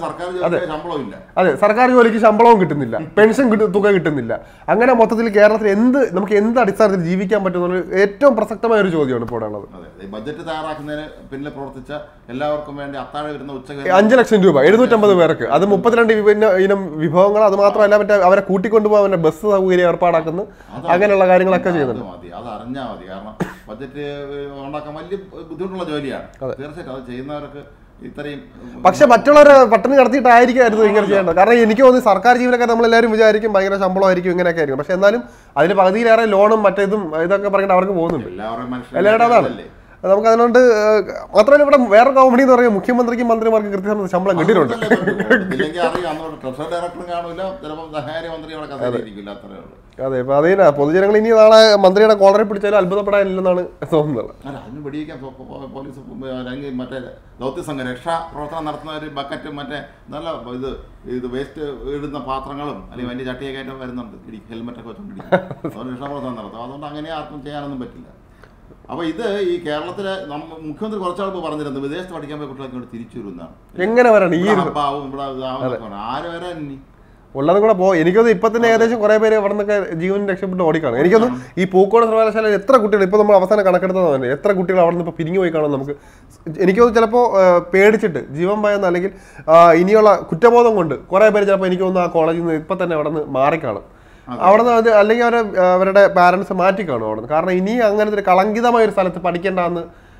അതെ അതെ സർക്കാർ ജോലിക്ക് ശമ്പളവും കിട്ടുന്നില്ല, പെൻഷൻ തുക കിട്ടുന്നില്ല. അങ്ങനെ മൊത്തത്തിൽ കേരളത്തിൽ എന്ത് നമുക്ക് എന്ത് അടിസ്ഥാനത്തിൽ ജീവിക്കാൻ പറ്റുന്ന ഏറ്റവും പ്രസക്തമായ ഒരു ചോദ്യമാണ് ഇപ്പോൾ ഉള്ളത്. ബജറ്റ് തയ്യാറാക്കുന്നതിന് പിന്നിൽ പ്രവർത്തിച്ച എല്ലാവർക്കും വേണ്ടി അത്താഴം വരുന്ന ഉച്ച അഞ്ച് ലക്ഷം രൂപ എഴുന്നൂറ്റമ്പത് പേർക്ക് അത് മുപ്പത്തിരണ്ട് ഇനം വിഭവങ്ങൾ. അത് മാത്രമല്ല മറ്റേ അവരെ കൂട്ടിക്കൊണ്ടുപോകാൻ ബസ് സൗകര്യം ഏർപ്പാടാക്കുന്നു. അങ്ങനെയുള്ള കാര്യങ്ങളൊക്കെ ചെയ്യുന്നുണ്ട്. അത് അറിഞ്ഞാൽ മതി. കാരണം ബജറ്റ് ഉണ്ടാക്കാൻ വലിയ ബുദ്ധിമുട്ടുള്ള ജോലിയാണ്. തീർച്ചയായിട്ടും അത് ചെയ്യുന്നവർക്ക് ഇത്രയും. പക്ഷെ മറ്റുള്ളവരെ പട്ടിണി നടത്തിയിട്ടായിരിക്കും ഇങ്ങനെ ചെയ്യേണ്ടത്. കാരണം എനിക്ക് തോന്നുന്നു സർക്കാർ ജീവനക്കാർ നമ്മളെല്ലാവരും വിചാരിക്കും ഭയങ്കര ശമ്പളമായിരിക്കും ഇങ്ങനെയൊക്കെ ആയിരിക്കും. പക്ഷെ എന്നാലും അതിന് പകുതിയിലേറെ ലോണും മറ്റേതും ഇതൊക്കെ പറഞ്ഞിട്ട് അവർക്ക് പോകുന്നുണ്ട്. എല്ലാവരും അതാണ്. നമുക്ക് അതുകൊണ്ട് മാത്രമല്ല ഇവിടെ വേറെ കോമഡി എന്ന് പറയുമ്പോൾ മുഖ്യമന്ത്രിക്കും മന്ത്രിമാർക്കും കൃത്യസമയത്ത് ശമ്പളം കിട്ടിയിട്ടുണ്ട്. അതെ ഇപ്പൊ അതേ പൊതുജനങ്ങൾ ഇനി നാളെ മന്ത്രിയുടെ കോളറെ പിടിച്ചാലും അത്ഭുതപ്പെടാനില്ലെന്നാണ് തോന്നുന്നത്. അതിന് പിടിക്കാൻ പോലീസ് മറ്റേ ദൗത്യസംഘം രക്ഷാ പ്രവർത്തനം നടത്തുന്ന ഒരു ബക്കറ്റും മറ്റേ നല്ല ഇത് ഇത് വേസ്റ്റ് ഇടുന്ന പാത്രങ്ങളും അല്ലെങ്കിൽ വലിയ ചട്ടിയൊക്കെ ആയിട്ട് വരുന്നുണ്ട്. ഹെൽമെറ്റൊക്കെ വെച്ചോണ്ടിരിക്കും രക്ഷാപ്രവർത്തനം നടത്തും. അതുകൊണ്ട് അങ്ങനെ ആർക്കും ചെയ്യാനൊന്നും പറ്റില്ല. അപ്പൊ ഇത് ഈ കേരളത്തിലെ മുഖ്യമന്ത്രി കുറച്ചാൾ പറഞ്ഞിരുന്നു വിദേശത്ത് പഠിക്കാൻ പോയ കുട്ടികളൊക്കെ ഇവിടെ തിരിച്ചു വരുന്നതാണ്. എങ്ങനെ വരണം ഈ ആര് വരാൻ ഇനി ഉള്ളതും കൂടെ പോകും. എനിക്കൊന്ന് ഇപ്പൊ തന്നെ ഏകദേശം കുറെ പേര് അവിടെ നിന്നൊക്കെ ജീവൻ രക്ഷപ്പെട്ട് ഓടിക്കാണ്. എനിക്കൊന്ന് ഈ പൂക്കോട് സർവകലാശാലയിൽ എത്ര കുട്ടികൾ ഇപ്പൊ നമ്മൾ അവസാനം കണക്കെടുത്തത് എത്ര കുട്ടികൾ അവിടെ നിന്ന് ഇപ്പൊ പിരിഞ്ഞു പോയി കാണും. നമുക്ക് എനിക്കൊന്ന് ചിലപ്പോൾ പേടിച്ചിട്ട് ജീവൻ ഭയന്ന് അല്ലെങ്കിൽ ഇനിയുള്ള കുറ്റബോധം കൊണ്ട് കുറെ പേര് ചിലപ്പോൾ എനിക്ക് തോന്നുന്നു ആ കോളേജിൽ നിന്ന് ഇപ്പൊ തന്നെ അവിടെ നിന്ന് മാറിക്കാണും. അവിടെ നിന്ന് അത് അല്ലെങ്കിൽ അവരെ അവരുടെ പാരൻസ് മാറ്റിക്കാണും അവിടെ നിന്ന്. കാരണം ഇനി അങ്ങനത്തെ ഒരു കളങ്കിതമായ ഒരു സ്ഥലത്ത് പഠിക്കേണ്ടെന്ന്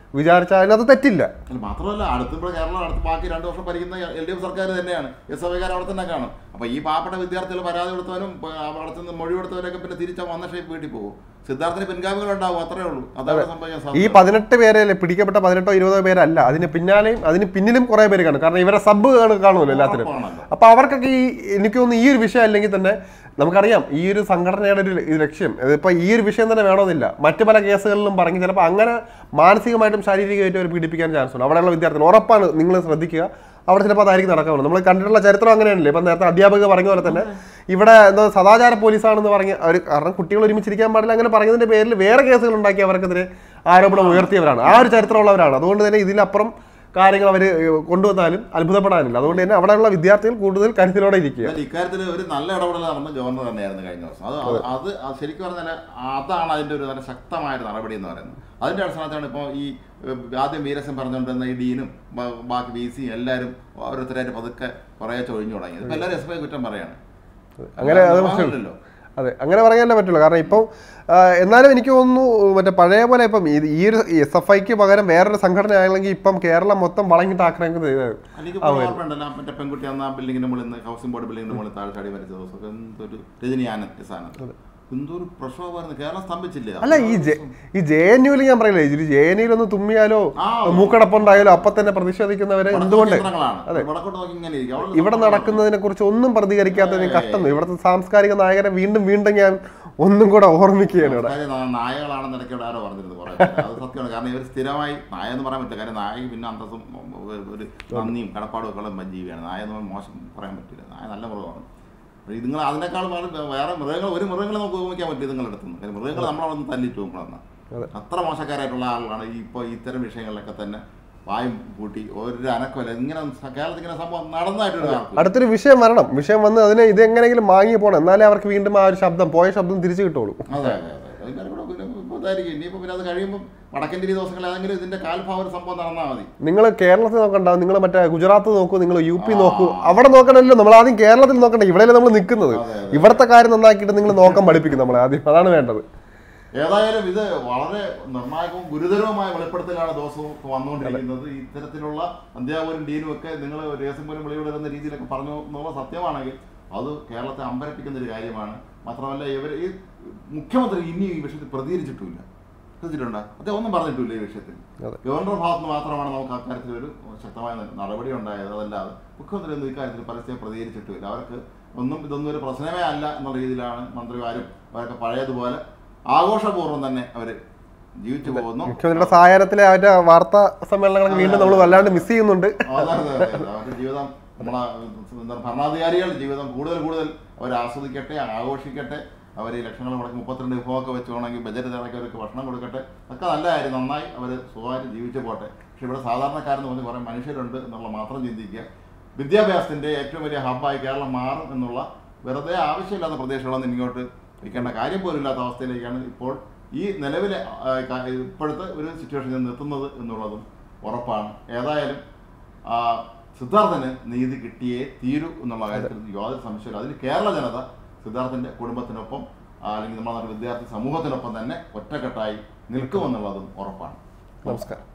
വിചാരിച്ചാൽ അതിനകത്ത് തെറ്റില്ല. മാത്രമല്ല അടുത്തിപ്പോൾ കേരളം അടുത്ത് ബാക്കി രണ്ടു വർഷം ഭരിക്കുന്ന എൽ ഡി എഫ് സർക്കാർ തന്നെയാണ്. എസ് എഫ് ഐക്കാർ അവിടെ തന്നെ കാണും. അപ്പോൾ ഈ പാവപ്പെട്ട വിദ്യാർത്ഥികൾ പരാതി കൊടുത്തവനും അവിടെ നിന്ന് മൊഴി കൊടുത്തവരൊക്കെ പിന്നെ തിരിച്ചാൽ വന്ന ഷേപ്പ് വീട്ടിൽ പോകും. സിദ്ധാർത്ഥിന് പിൻഗാമികൾ ഉണ്ടാവും, അത്രേ ഉള്ളൂ. അതാണ് സംഭവിക്കാൻ. ഈ പതിനെട്ട് പേരെ പിടിക്കപ്പെട്ട പതിനെട്ടോ ഇരുപതോ പേരല്ല, അതിന് പിന്നാലെയും അതിന് പിന്നിലും കുറെ പേര് കാണും. കാരണം ഇവരെ സബ് കാണുമല്ലോ എല്ലാത്തിനും. അപ്പൊ അവർക്കൊക്കെ ഈ എനിക്ക് തോന്നുന്നു ഈ ഒരു വിഷയം അല്ലെങ്കിൽ തന്നെ നമുക്കറിയാം ഈ ഒരു സംഘടനയുടെ ഒരു ലക്ഷ്യം ഇതിപ്പോൾ ഈ ഒരു വിഷയം തന്നെ വേണമെന്നില്ല. മറ്റു പല കേസുകളിലും പറഞ്ഞ് ചിലപ്പോൾ അങ്ങനെ മാനസികമായിട്ടും ശാരീരികമായിട്ടും അവർ പീഡിപ്പിക്കാൻ ചാൻസ് ഉണ്ട്. അവിടെയുള്ള വിദ്യാർത്ഥികൾ ഉറപ്പാണ്, നിങ്ങൾ ശ്രദ്ധിക്കുക, അവിടെ ചിലപ്പോൾ അതായിരിക്കും നടക്കുന്നത്. നമ്മൾ കണ്ടിട്ടുള്ള ചരിത്രം അങ്ങനെയാണല്ലേ. ഇപ്പം നേരത്തെ അധ്യാപക പറഞ്ഞ പോലെ തന്നെ ഇവിടെ എന്തോ സദാചാര പോലീസാണെന്ന് പറഞ്ഞ് അവർ കാരണം കുട്ടികൾ ഒരുമിച്ചിരിക്കാൻ പാടില്ല അങ്ങനെ പറഞ്ഞതിൻ്റെ പേരിൽ വേറെ കേസുകൾ ഉണ്ടാക്കി അവർക്കെതിരെ ആരോപണം ഉയർത്തിയവരാണ്. ആ ഒരു ചരിത്രമുള്ളവരാണ്. അതുകൊണ്ട് തന്നെ ഇതിലപ്പുറം കാര്യങ്ങൾ അവർ കൊണ്ടുവന്നാലും അത്ഭുതപ്പെടാനില്ല. അതുകൊണ്ട് തന്നെ അവിടെയുള്ള വിദ്യാർത്ഥികൾ കൂടുതൽ കരുതലോടെ ഇരിക്കുക. ഇക്കാര്യത്തിൽ ഒരു നല്ല ഇടപെടൽ നടന്ന ഗവർണർ തന്നെയായിരുന്നു കഴിഞ്ഞ ദിവസം. അത് അത് ശരിക്കും പറഞ്ഞാൽ അതാണ് അതിൻ്റെ ഒരു നല്ല ശക്തമായ നടപടി എന്ന് പറയുന്നത്. അതിൻ്റെ അടിസ്ഥാനത്താണ് ഇപ്പോൾ ഈ ആദ്യം വീരസൻ പറഞ്ഞുകൊണ്ടിരുന്ന ഈ ഡീനും ബാക്കി ബി സിയും എല്ലാവരും ഓരോരുത്തരായിട്ട് പതുക്കെ കുറേ ചൊഴിഞ്ഞു തുടങ്ങിയത്. ഇപ്പം എല്ലാവരും എസ് എഫ് ഐ കുറ്റം പറയാണ്. അങ്ങനെ അതല്ലോ അതെ അങ്ങനെ പറയാനേ പറ്റുള്ളൂ. കാരണം ഇപ്പം എന്നാലും എനിക്ക് തോന്നുന്നു മറ്റേ പഴയ പോലെ ഇപ്പം ഈ ഒരു എസ് എഫ് ഐക്ക് പകരം വേറൊരു സംഘടന ആണെങ്കിൽ ഇപ്പം കേരളം മൊത്തം വളങ്ങിട്ട് ആക്രമിക്കുന്നത്. എനിക്ക് ഓർമ്മയുണ്ടല്ലോ മറ്റേ പെൺകുട്ടി അന്ന് ആ ബിൽഡിങ്ങിന്റെ മുകളിൽ നിന്ന് ഹൗസിംഗ് ബോർഡ് ബിൽഡിങ്ങിന്റെ മുകളിൽ താഴെ ചാടി മരിച്ച ദിവസം എന്തൊരു രജനി ആനന്ദ് സാധനം എന്തൊരു പ്രശ്നമായിരുന്നു. കേരളം സ്തംഭിച്ചില്ലേ? അല്ല ഈ ഈ ജെ എൻ യുവിൽ ഞാൻ പറയില്ലേ, ഈ ജെ എൻ യുവിൽ ഒന്ന് തുമ്മിയാലോ മൂക്കടപ്പുണ്ടായാലോ അപ്പൊ തന്നെ പ്രതിഷേധിക്കുന്നവരെ എന്തുകൊണ്ട് അതെ ഇവിടെ നടക്കുന്നതിനെ കുറിച്ച് ഒന്നും പ്രതികരിക്കാത്തതിന് കഷ്ടം. ഇവിടുത്തെ സാംസ്കാരിക നായകരെ വീണ്ടും വീണ്ടും ഞാൻ ഒന്നും കൂടെ ഓർമ്മിക്കുകയാണ്. ഇവിടെ നായകളാണെന്ന് ഇടയ്ക്ക് ആരോ പറഞ്ഞിരുന്നത് അത് സത്യമാണ്. കാരണം ഇവർ സ്ഥിരമായി നായ എന്ന് പറയാൻ പറ്റില്ല. കാരണം നായക്ക് പിന്നെ അന്തസ്സും ഒരു നന്ദിയും കടപ്പാടും ഒക്കെ ഉള്ള ജീവിയാണ്. നായ എന്ന് മോശം പറയാൻ പറ്റില്ല. നായ നല്ല മൃഗമാണ്. ഇതുങ്ങൾ അതിനേക്കാൾ വേറെ മൃഗങ്ങൾ ഒരു മൃഗങ്ങളെ നമുക്ക് ഉപയോഗിക്കാൻ പറ്റും ഇതുങ്ങളുടെ അടുത്തുനിന്ന്. കാര്യം മൃഗങ്ങൾ നമ്മളവിടെ തല്ലിട്ട് പോകുമ്പോഴാണ്. അത്ര മോശക്കാരായിട്ടുള്ള ആളുകളാണ് ഇപ്പോൾ ഇത്തരം വിഷയങ്ങളിലൊക്കെ തന്നെ വായും കൂട്ടി ഒരു അനക്കമല്ല. ഇങ്ങനെ കേരളത്തിൽ ഇങ്ങനെ സംഭവം നടന്നായിട്ടുണ്ട്. അടുത്തൊരു വിഷയം വരണം, വിഷയം വന്ന് അതിനെ ഇത് എങ്ങനെയെങ്കിലും വാങ്ങി പോകണം, എന്നാലേ അവർക്ക് വീണ്ടും ആ ഒരു ശബ്ദം പോയ ശബ്ദം തിരിച്ചു കിട്ടുള്ളൂ. അതെ അതെ അതെ ഇതായിരിക്കും. ഇനിയിപ്പോൾ പിന്നെ അത് കഴിയുമ്പോൾ വടക്കൻ തിരി ദിവസങ്ങളിൽ ഏതെങ്കിലും ഇതിന്റെ കാൽഭാവ ഒരു സംഭവം നടന്നാൽ മതി. നിങ്ങൾ കേരളത്തിൽ നോക്കണ്ട, നിങ്ങൾ മറ്റേ ഗുജറാത്ത് നോക്കൂ, നിങ്ങൾ യു പി നോക്കൂ, അവിടെ നോക്കണമല്ലോ. നമ്മൾ ആദ്യം കേരളത്തിൽ നോക്കണ്ട, ഇവിടെയല്ലേ നമ്മൾ നിൽക്കുന്നത്. ഇവിടുത്തെ കാര്യം നന്നാക്കിയിട്ട് നിങ്ങൾ നോക്കാൻ പഠിപ്പിക്കും നമ്മളെ ആദ്യം. അതാണ് വേണ്ടത്. ഏതായാലും ഇത് വളരെ നിർണായകവും ഗുരുതരവുമായ വെളിപ്പെടുത്തലാണ് ദിവസവും വന്നുകൊണ്ടിരിക്കുന്നത്. ഇത്തരത്തിലുള്ള അധ്യാപകരും ഡീനും ഒക്കെ നിങ്ങൾ രഹസ്യം പോലും വെളിവിടുന്ന രീതിയിലൊക്കെ പറഞ്ഞു എന്നുള്ള സത്യമാണെങ്കിൽ അത് കേരളത്തെ അമ്പരപ്പിക്കുന്ന ഒരു കാര്യമാണ്. മാത്രമല്ല ഇവർ ഈ മുഖ്യമന്ത്രി ഇനി ഈ വിഷയത്തിൽ പ്രതികരിച്ചിട്ടില്ല. ശ്രദ്ധിച്ചിട്ടുണ്ടോ? അദ്ദേഹം ഒന്നും പറഞ്ഞിട്ടില്ല ഈ വിഷയത്തിൽ. ഗവർണർ ഭാഗത്ത് നിന്ന് മാത്രമാണ് നമുക്ക് അക്കാര്യത്തിൽ ഒരു ശക്തമായ നടപടി ഉണ്ടായത്. അതല്ലാതെ മുഖ്യമന്ത്രി ഒന്നും ഇക്കാര്യത്തിൽ പരസ്യം പ്രതികരിച്ചിട്ടില്ല. അവർക്ക് ഒന്നും ഇതൊന്നും ഒരു പ്രശ്നമേ അല്ല എന്നുള്ള രീതിയിലാണ് മന്ത്രിമാരും അവരൊക്കെ പഴയതുപോലെ ആഘോഷപൂർവ്വം തന്നെ അവർ ജീവിച്ചു പോകുന്നു. മുഖ്യമന്ത്രിയുടെ സായാഹ്നത്തിലെ അവരുടെ വാർത്താ സമ്മേളനങ്ങൾ വീണ്ടും നമ്മൾ വല്ലാണ്ട് മിസ് ചെയ്യുന്നുണ്ട്. അവരുടെ ജീവിതം നമ്മളെ ഭരണാധികാരികൾ ജീവിതം കൂടുതൽ കൂടുതൽ അവർ ആസ്വദിക്കട്ടെ, ആഘോഷിക്കട്ടെ. അവർ ഈ ലക്ഷങ്ങൾ മുടക്കി മുപ്പത്തിരണ്ട് വിഭവമൊക്കെ വെച്ച് വേണമെങ്കിൽ ബജറ്റ് തയ്യാറാക്കി അവർക്ക് ഭക്ഷണം കൊടുക്കട്ടെ. ഒക്കെ നല്ല കാര്യം, നന്നായി അവർ സുഖമായിട്ട് ജീവിച്ചു പോട്ടെ. പക്ഷെ ഇവിടെ സാധാരണക്കാരെന്ന് പറഞ്ഞ് കുറേ മനുഷ്യരുണ്ട് എന്നുള്ള മാത്രം ചിന്തിക്കുക. വിദ്യാഭ്യാസത്തിൻ്റെ ഏറ്റവും വലിയ ഹബ്ബായി കേരളം മാറും എന്നുള്ള വെറുതെ ആവശ്യമില്ലാത്ത പ്രദേശങ്ങളൊന്നും ഇങ്ങോട്ട് വയ്ക്കേണ്ട കാര്യം പോലും ഇല്ലാത്ത അവസ്ഥയിലേക്കാണ് ഇപ്പോൾ ഈ നിലവിലെ ഇപ്പോഴത്തെ ഒരു സിറ്റുവേഷനിൽ നിർത്തുന്നത് എന്നുള്ളതും ഉറപ്പാണ്. ഏതായാലും സിദ്ധാർത്ഥന് നീതി കിട്ടിയേ തീരൂ എന്നുള്ള കാര്യത്തിൽ യാതൊരു സംശയമില്ല. അതിന് കേരള ജനത സിദ്ധാർത്ഥൻ്റെ കുടുംബത്തിനൊപ്പം അല്ലെങ്കിൽ നമ്മുടെ വിദ്യാർത്ഥി സമൂഹത്തിനൊപ്പം തന്നെ ഒറ്റക്കെട്ടായി നിൽക്കുമെന്നുള്ളതും ഉറപ്പാണ്. നമസ്കാരം.